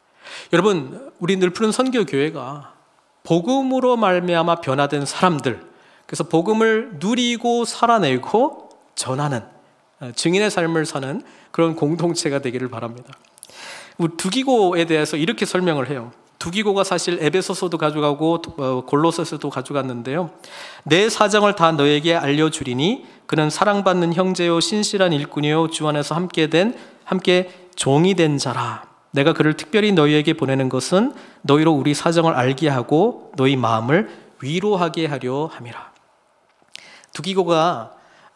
여러분, 우리 늘 푸른 선교 교회가 복음으로 말미암아 변화된 사람들, 그래서 복음을 누리고 살아내고 전하는, 증인의 삶을 사는 그런 공동체가 되기를 바랍니다. 두기고에 대해서 이렇게 설명을 해요. 두기고가 사실 에베소서도 가져가고 골로새서도 가져갔는데요. 내 사정을 다 너에게 알려주리니 그는 사랑받는 형제요 신실한 일꾼이요 주 안에서 함께 된 함께 종이 된 자라. 내가 그를 특별히 너희에게 보내는 것은 너희로 우리 사정을 알게 하고 너희 마음을 위로하게 하려 함이라. 두기고가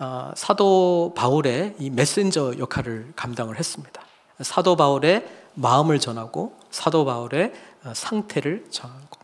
사도 바울의 이 메신저 역할을 감당을 했습니다. 사도 바울의 마음을 전하고 사도 바울의 상태를 전하고,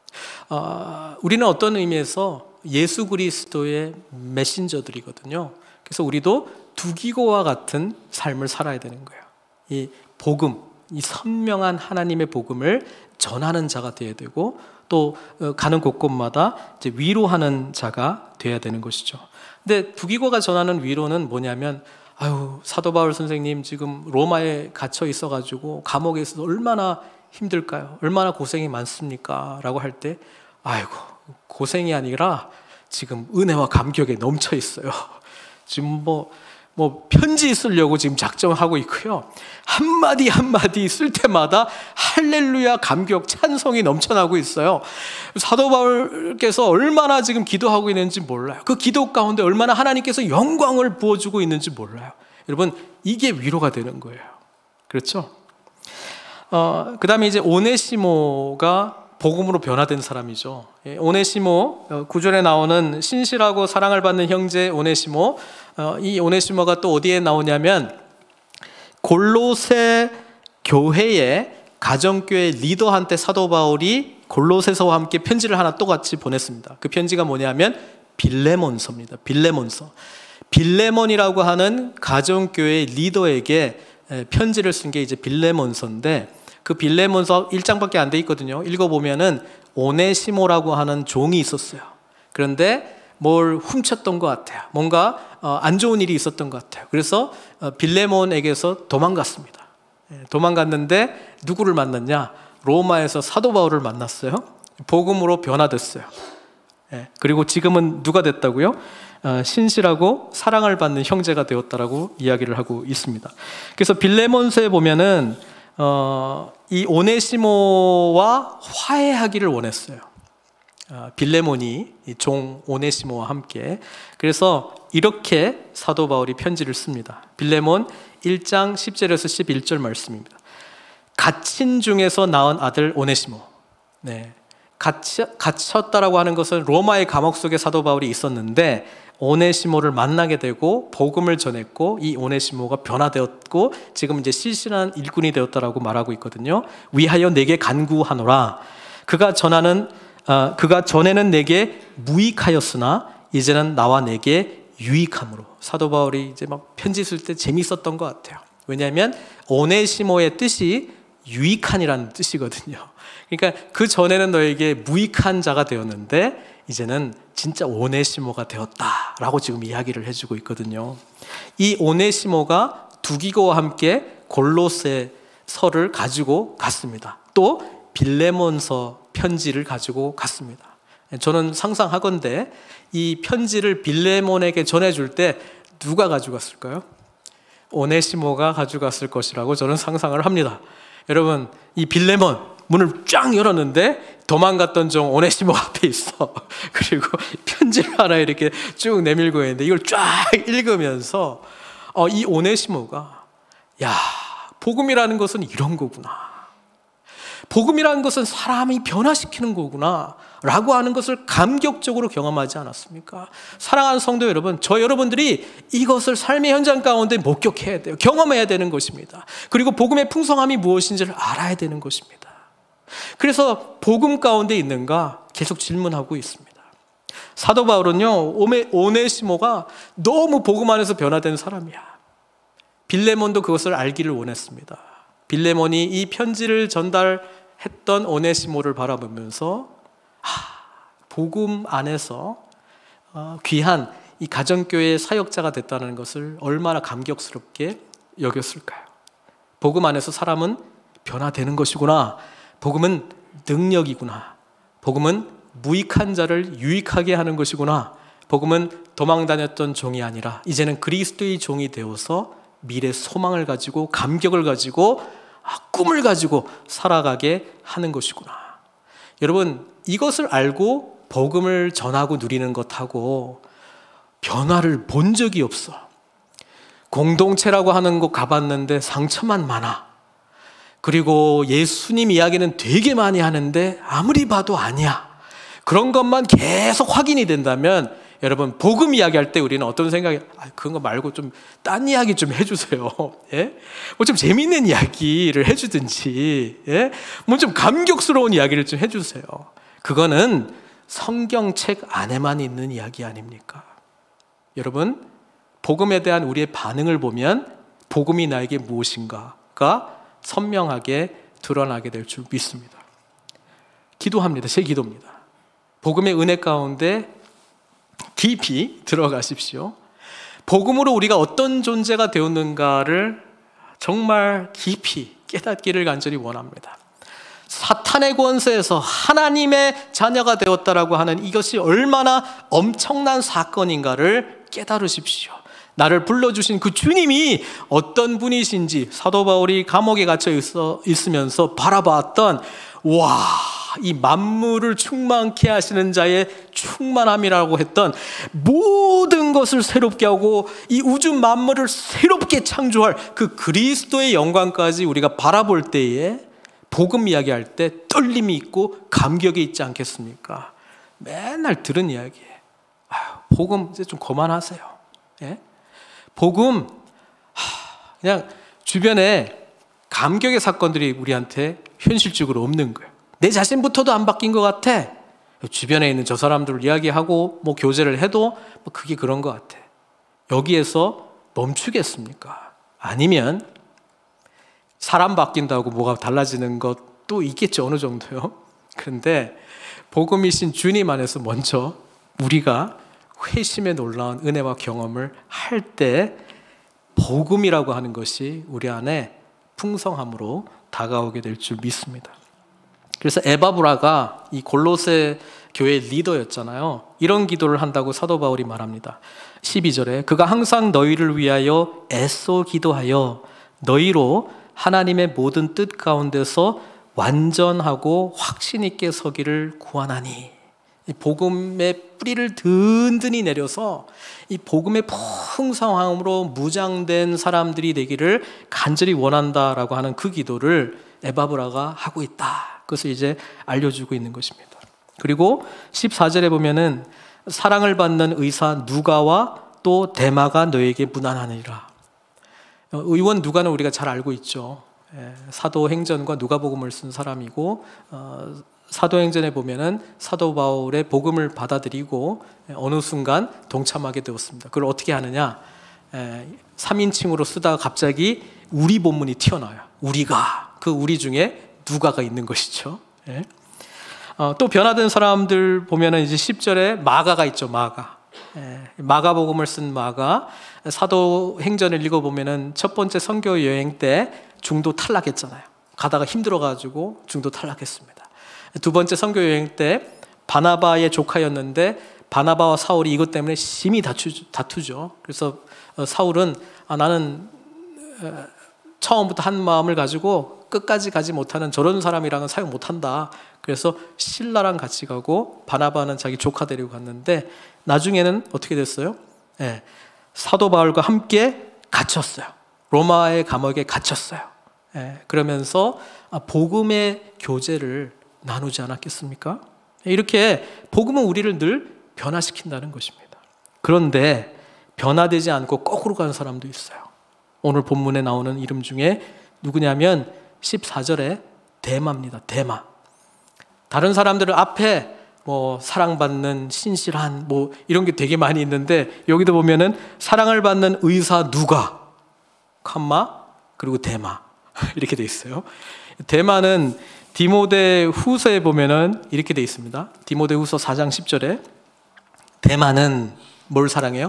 어, 우리는 어떤 의미에서 예수 그리스도의 메신저들이거든요. 그래서 우리도 두기고와 같은 삶을 살아야 되는 거예요. 이 복음, 이 선명한 하나님의 복음을 전하는 자가 되어야 되고, 또 가는 곳곳마다 이제 위로하는 자가 되어야 되는 것이죠. 근데 두기고가 전하는 위로는 뭐냐면, 아유, 사도 바울 선생님 지금 로마에 갇혀 있어가지고 감옥에 있어서 얼마나 힘들까요? 얼마나 고생이 많습니까? 라고 할 때, 아이고, 고생이 아니라 지금 은혜와 감격에 넘쳐 있어요. 지금 뭐, 뭐 편지 쓰려고 지금 작정하고 있고요. 한마디 한마디 쓸 때마다 할렐루야 감격 찬송이 넘쳐나고 있어요. 사도 바울께서 얼마나 지금 기도하고 있는지 몰라요. 그 기도 가운데 얼마나 하나님께서 영광을 부어주고 있는지 몰라요. 여러분, 이게 위로가 되는 거예요. 그렇죠? 어, 그 다음에 이제 오네시모가 복음으로 변화된 사람이죠. 오네시모, 구절에 나오는 신실하고 사랑을 받는 형제 오네시모, 이 오네시모가 또 어디에 나오냐면 골로새 교회의 가정교회 리더한테 사도 바울이 골로새서와 함께 편지를 하나 똑같이 보냈습니다. 그 편지가 뭐냐면 빌레몬서입니다. 빌레몬서. 빌레몬이라고 하는 가정교회 리더에게 편지를 쓴 게 이제 빌레몬서인데, 그 빌레몬서 일 장밖에 안 돼 있거든요. 읽어보면은 오네시모라고 하는 종이 있었어요. 그런데 뭘 훔쳤던 것 같아요. 뭔가 안 좋은 일이 있었던 것 같아요. 그래서 빌레몬에게서 도망갔습니다. 도망갔는데 누구를 만났냐? 로마에서 사도 바울을 만났어요. 복음으로 변화됐어요. 그리고 지금은 누가 됐다고요? 신실하고 사랑을 받는 형제가 되었다라고 이야기를 하고 있습니다. 그래서 빌레몬서에 보면은 어, 이 오네시모와 화해하기를 원했어요. 어, 빌레몬이 이 종 오네시모와 함께. 그래서 이렇게 사도 바울이 편지를 씁니다. 빌레몬 일 장 십 절에서 십일 절 말씀입니다. 갇힌 중에서 낳은 아들 오네시모. 네. 갇혀, 갇혔다라고 하는 것은 로마의 감옥 속에 사도 바울이 있었는데 오네시모를 만나게 되고 복음을 전했고, 이 오네시모가 변화되었고 지금 이제 실실한 일꾼이 되었다라고 말하고 있거든요. 위하여 내게 간구하노라. 그가 전하는 어, 그가 전에는 내게 무익하였으나 이제는 나와 내게 유익함으로. 사도 바울이 이제 막 편지 쓸 때 재밌었던 것 같아요. 왜냐하면 오네시모의 뜻이 유익한이라는 뜻이거든요. 그러니까 그 전에는 너에게 무익한 자가 되었는데 이제는 진짜 오네시모가 되었다라고 지금 이야기를 해주고 있거든요. 이 오네시모가 두기고와 함께 골로새서를 가지고 갔습니다. 또 빌레몬서 편지를 가지고 갔습니다. 저는 상상하건대 이 편지를 빌레몬에게 전해줄 때 누가 가져갔을까요? 오네시모가 가져갔을 것이라고 저는 상상을 합니다. 여러분, 이 빌레몬 문을 쫙 열었는데 도망갔던 종 오네시모 앞에 있어. 그리고 편지를 하나 이렇게 쭉 내밀고 있는데 이걸 쫙 읽으면서 어, 이 오네시모가, 야, 복음이라는 것은 이런 거구나. 복음이라는 것은 사람이 변화시키는 거구나 라고 하는 것을 감격적으로 경험하지 않았습니까? 사랑하는 성도 여러분, 저 여러분들이 이것을 삶의 현장 가운데 목격해야 돼요. 경험해야 되는 것입니다. 그리고 복음의 풍성함이 무엇인지를 알아야 되는 것입니다. 그래서 복음 가운데 있는가 계속 질문하고 있습니다. 사도 바울은요, 오네시모가 너무 복음 안에서 변화된 사람이야. 빌레몬도 그것을 알기를 원했습니다. 빌레몬이 이 편지를 전달했던 오네시모를 바라보면서 하, 복음 안에서 귀한 이 가정교회의 사역자가 됐다는 것을 얼마나 감격스럽게 여겼을까요? 복음 안에서 사람은 변화되는 것이구나. 복음은 능력이구나. 복음은 무익한 자를 유익하게 하는 것이구나. 복음은 도망다녔던 종이 아니라 이제는 그리스도의 종이 되어서 미래 소망을 가지고 감격을 가지고 아, 꿈을 가지고 살아가게 하는 것이구나. 여러분, 이것을 알고 복음을 전하고 누리는 것하고 변화를 본 적이 없어. 공동체라고 하는 곳 가봤는데 상처만 많아. 그리고 예수님 이야기는 되게 많이 하는데 아무리 봐도 아니야. 그런 것만 계속 확인이 된다면 여러분, 복음 이야기할 때 우리는 어떤 생각이, 아, 그런 거 말고 좀 딴 이야기 좀 해주세요. 예? 뭐 좀 재밌는 이야기를 해주든지, 예? 뭐 좀 감격스러운 이야기를 좀 해주세요. 그거는 성경책 안에만 있는 이야기 아닙니까? 여러분, 복음에 대한 우리의 반응을 보면 복음이 나에게 무엇인가가 선명하게 드러나게 될 줄 믿습니다. 기도합니다. 제 기도입니다. 복음의 은혜 가운데 깊이 들어가십시오. 복음으로 우리가 어떤 존재가 되었는가를 정말 깊이 깨닫기를 간절히 원합니다. 사탄의 권세에서 하나님의 자녀가 되었다라고 하는 이것이 얼마나 엄청난 사건인가를 깨달으십시오. 나를 불러주신 그 주님이 어떤 분이신지 사도 바울이 감옥에 갇혀 있어, 있으면서 바라봤던, 와, 이 만물을 충만케 하시는 자의 충만함이라고 했던 모든 것을 새롭게 하고 이 우주 만물을 새롭게 창조할 그 그리스도의 영광까지 우리가 바라볼 때에 복음 이야기할 때 떨림이 있고 감격이 있지 않겠습니까? 맨날 들은 이야기예요. 아유, 복음 이제 좀 그만하세요. 예? 복음, 하, 그냥 주변에 감격의 사건들이 우리한테 현실적으로 없는 거예요. 내 자신부터도 안 바뀐 것 같아. 주변에 있는 저 사람들을 이야기하고 뭐 교제를 해도 뭐 그게 그런 것 같아. 여기에서 멈추겠습니까? 아니면 사람 바뀐다고 뭐가 달라지는 것도 있겠죠, 어느 정도요. 그런데 복음이신 주님 안에서 먼저 우리가 회심의 놀라운 은혜와 경험을 할 때 복음이라고 하는 것이 우리 안에 풍성함으로 다가오게 될 줄 믿습니다. 그래서 에바브라가 이 골로새 교회의 리더였잖아요. 이런 기도를 한다고 사도 바울이 말합니다. 십이 절에 그가 항상 너희를 위하여 애써 기도하여 너희로 하나님의 모든 뜻 가운데서 완전하고 확신 있게 서기를 구하나니. 이 복음의 뿌리를 든든히 내려서 이 복음의 풍성함으로 무장된 사람들이 되기를 간절히 원한다라고 하는 그 기도를 에바브라가 하고 있다. 그것을 이제 알려주고 있는 것입니다. 그리고 십사 절에 보면은 사랑을 받는 의사 누가와 또 데마가 너에게 문안하니라. 의원 누가는 우리가 잘 알고 있죠. 사도행전과 누가복음을 쓴 사람이고 어, 사도행전에 보면은 사도 바울의 복음을 받아들이고 어느 순간 동참하게 되었습니다. 그걸 어떻게 하느냐? 삼 인칭으로 쓰다가 갑자기 우리 본문이 튀어나와요. 우리가, 그 우리 중에 누가가 있는 것이죠. 예. 어, 또 변화된 사람들 보면은 이제 십 절에 마가가 있죠. 마가. 예. 마가복음을 쓴 마가. 사도행전을 읽어보면은 첫 번째 선교 여행 때 중도 탈락했잖아요. 가다가 힘들어가지고 중도 탈락했습니다. 두 번째 선교 여행 때 바나바의 조카였는데 바나바와 사울이 이것 때문에 심히 다투, 다투죠. 그래서 사울은 아, 나는 처음부터 한 마음을 가지고 끝까지 가지 못하는 저런 사람이랑은 사용 못한다. 그래서 실라랑 같이 가고 바나바는 자기 조카 데리고 갔는데 나중에는 어떻게 됐어요? 네, 사도 바울과 함께 갇혔어요. 로마의 감옥에 갇혔어요. 네, 그러면서 복음의 교제를 나누지 않았겠습니까? 이렇게 복음은 우리를 늘 변화시킨다는 것입니다. 그런데 변화되지 않고 거꾸로 가는 사람도 있어요. 오늘 본문에 나오는 이름 중에 누구냐면 십사 절에 데마입니다. 데마. 다른 사람들은 앞에 뭐 사랑받는 신실한 뭐 이런 게 되게 많이 있는데 여기도 보면은 사랑을 받는 의사 누가 칸마 그리고 데마 이렇게 돼 있어요. 데마는 디모데 후서에 보면은 이렇게 돼 있습니다. 디모데 후서 사 장 십 절에 데마는 뭘 사랑해요?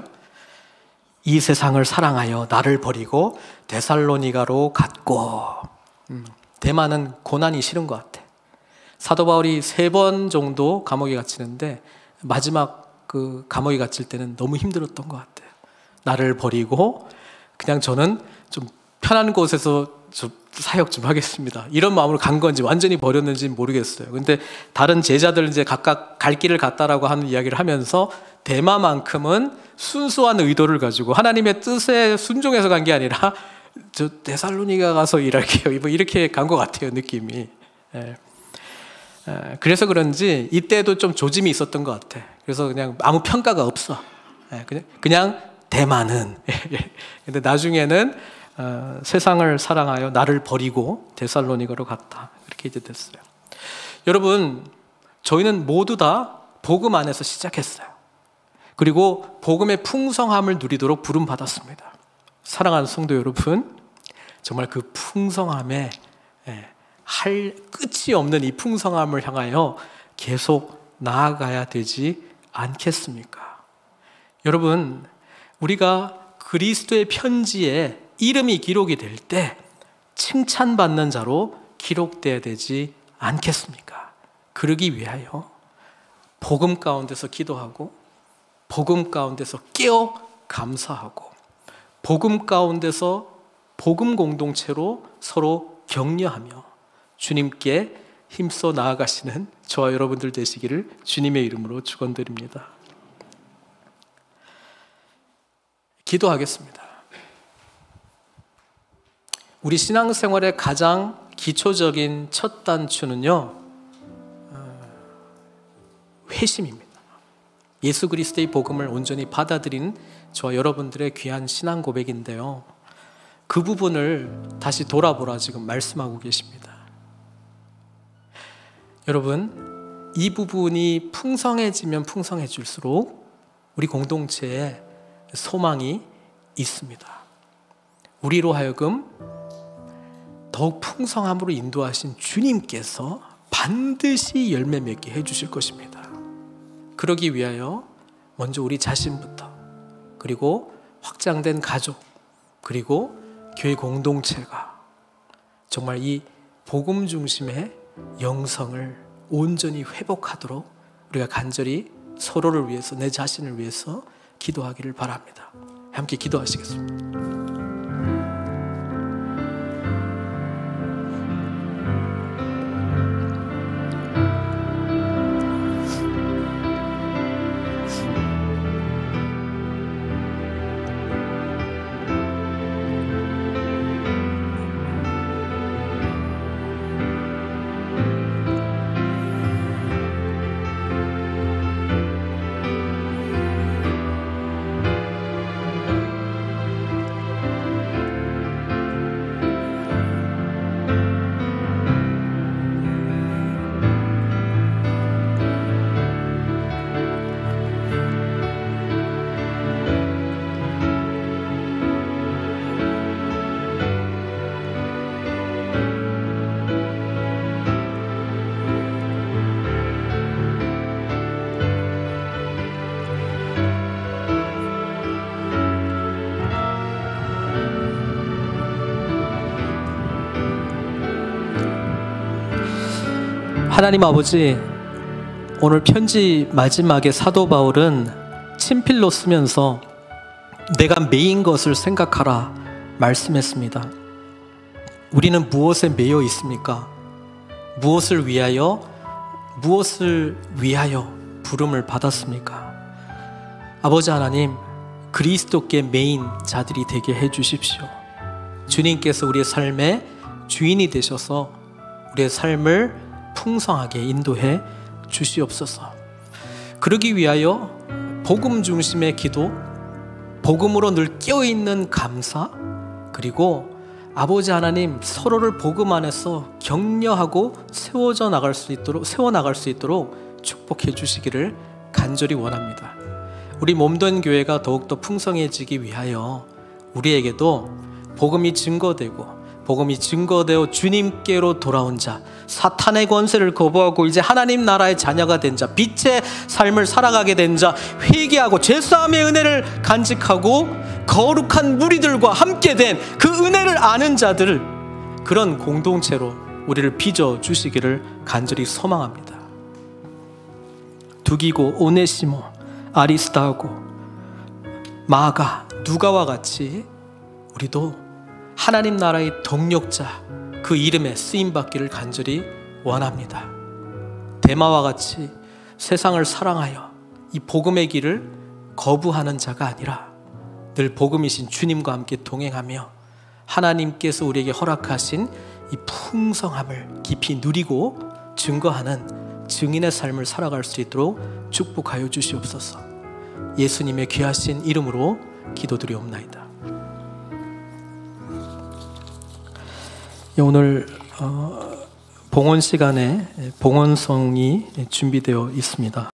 이 세상을 사랑하여 나를 버리고 데살로니가로 갔고. 음, 데마는 고난이 싫은 것 같아. 사도 바울이 세 번 정도 감옥에 갇히는데 마지막 그 감옥에 갇힐 때는 너무 힘들었던 것 같아요. 나를 버리고 그냥 저는 좀 편한 곳에서 좀 사역 좀 하겠습니다. 이런 마음으로 간 건지 완전히 버렸는지 모르겠어요. 근데 다른 제자들 이제 각각 갈 길을 갔다라고 하는 이야기를 하면서 데마만큼은 순수한 의도를 가지고 하나님의 뜻에 순종해서 간 게 아니라 저 데살로니가 가서 일할게요. 뭐 이렇게 간 것 같아요, 느낌이. 예. 예. 그래서 그런지 이때도 좀 조짐이 있었던 것 같아. 그래서 그냥 아무 평가가 없어. 예. 그냥, 그냥 대만은. 근데 나중에는 어, 세상을 사랑하여 나를 버리고 데살로니가로 갔다. 이렇게 이제 됐어요. 여러분, 저희는 모두 다 복음 안에서 시작했어요. 그리고 복음의 풍성함을 누리도록 부름 받았습니다. 사랑하는 성도 여러분, 정말 그 풍성함에 할 끝이 없는 이 풍성함을 향하여 계속 나아가야 되지 않겠습니까? 여러분, 우리가 그리스도의 편지에 이름이 기록이 될 때 칭찬받는 자로 기록돼야 되지 않겠습니까? 그러기 위하여 복음 가운데서 기도하고 복음 가운데서 깨어 감사하고 복음 가운데서 복음 공동체로 서로 격려하며 주님께 힘써 나아가시는 저와 여러분들 되시기를 주님의 이름으로 축원드립니다. 기도하겠습니다. 우리 신앙생활의 가장 기초적인 첫 단추는요, 회심입니다. 예수 그리스도의 복음을 온전히 받아들인 저와 여러분들의 귀한 신앙 고백인데요, 그 부분을 다시 돌아보라 지금 말씀하고 계십니다. 여러분, 이 부분이 풍성해지면 풍성해질수록 우리 공동체에 소망이 있습니다. 우리로 하여금 더욱 풍성함으로 인도하신 주님께서 반드시 열매 맺게 해주실 것입니다. 그러기 위하여 먼저 우리 자신부터, 그리고 확장된 가족, 그리고 교회 공동체가 정말 이 복음 중심의 영성을 온전히 회복하도록 우리가 간절히 서로를 위해서, 내 자신을 위해서 기도하기를 바랍니다. 함께 기도하시겠습니다. 하나님 아버지, 오늘 편지 마지막에 사도 바울은 친필로 쓰면서 내가 매인 것을 생각하라 말씀했습니다. 우리는 무엇에 매여 있습니까? 무엇을 위하여 무엇을 위하여 부름을 받았습니까? 아버지 하나님, 그리스도께 매인 자들이 되게 해주십시오. 주님께서 우리의 삶의 주인이 되셔서 우리의 삶을 풍성하게 인도해 주시옵소서. 그러기 위하여 복음 중심의 기도, 복음으로 늘 깨어있는 감사, 그리고 아버지 하나님 서로를 복음 안에서 격려하고 세워져 나갈 수 있도록 세워 나갈 수 있도록 축복해 주시기를 간절히 원합니다. 우리 몸된 교회가 더욱더 풍성해지기 위하여 우리에게도 복음이 증거되고 복음이 증거되어 주님께로 돌아온 자, 사탄의 권세를 거부하고 이제 하나님 나라의 자녀가 된 자, 빛의 삶을 살아가게 된 자, 회개하고 죄사함의 은혜를 간직하고 거룩한 무리들과 함께 된 그 은혜를 아는 자들, 그런 공동체로 우리를 빚어 주시기를 간절히 소망합니다. 두기고, 오네시모, 아리스타고, 마가, 누가와 같이 우리도 하나님 나라의 동력자, 그 이름에 쓰임받기를 간절히 원합니다. 데마와 같이 세상을 사랑하여 이 복음의 길을 거부하는 자가 아니라 늘 복음이신 주님과 함께 동행하며 하나님께서 우리에게 허락하신 이 풍성함을 깊이 누리고 증거하는 증인의 삶을 살아갈 수 있도록 축복하여 주시옵소서. 예수님의 귀하신 이름으로 기도드리옵나이다. 오늘 봉헌 시간에 봉헌송이 준비되어 있습니다.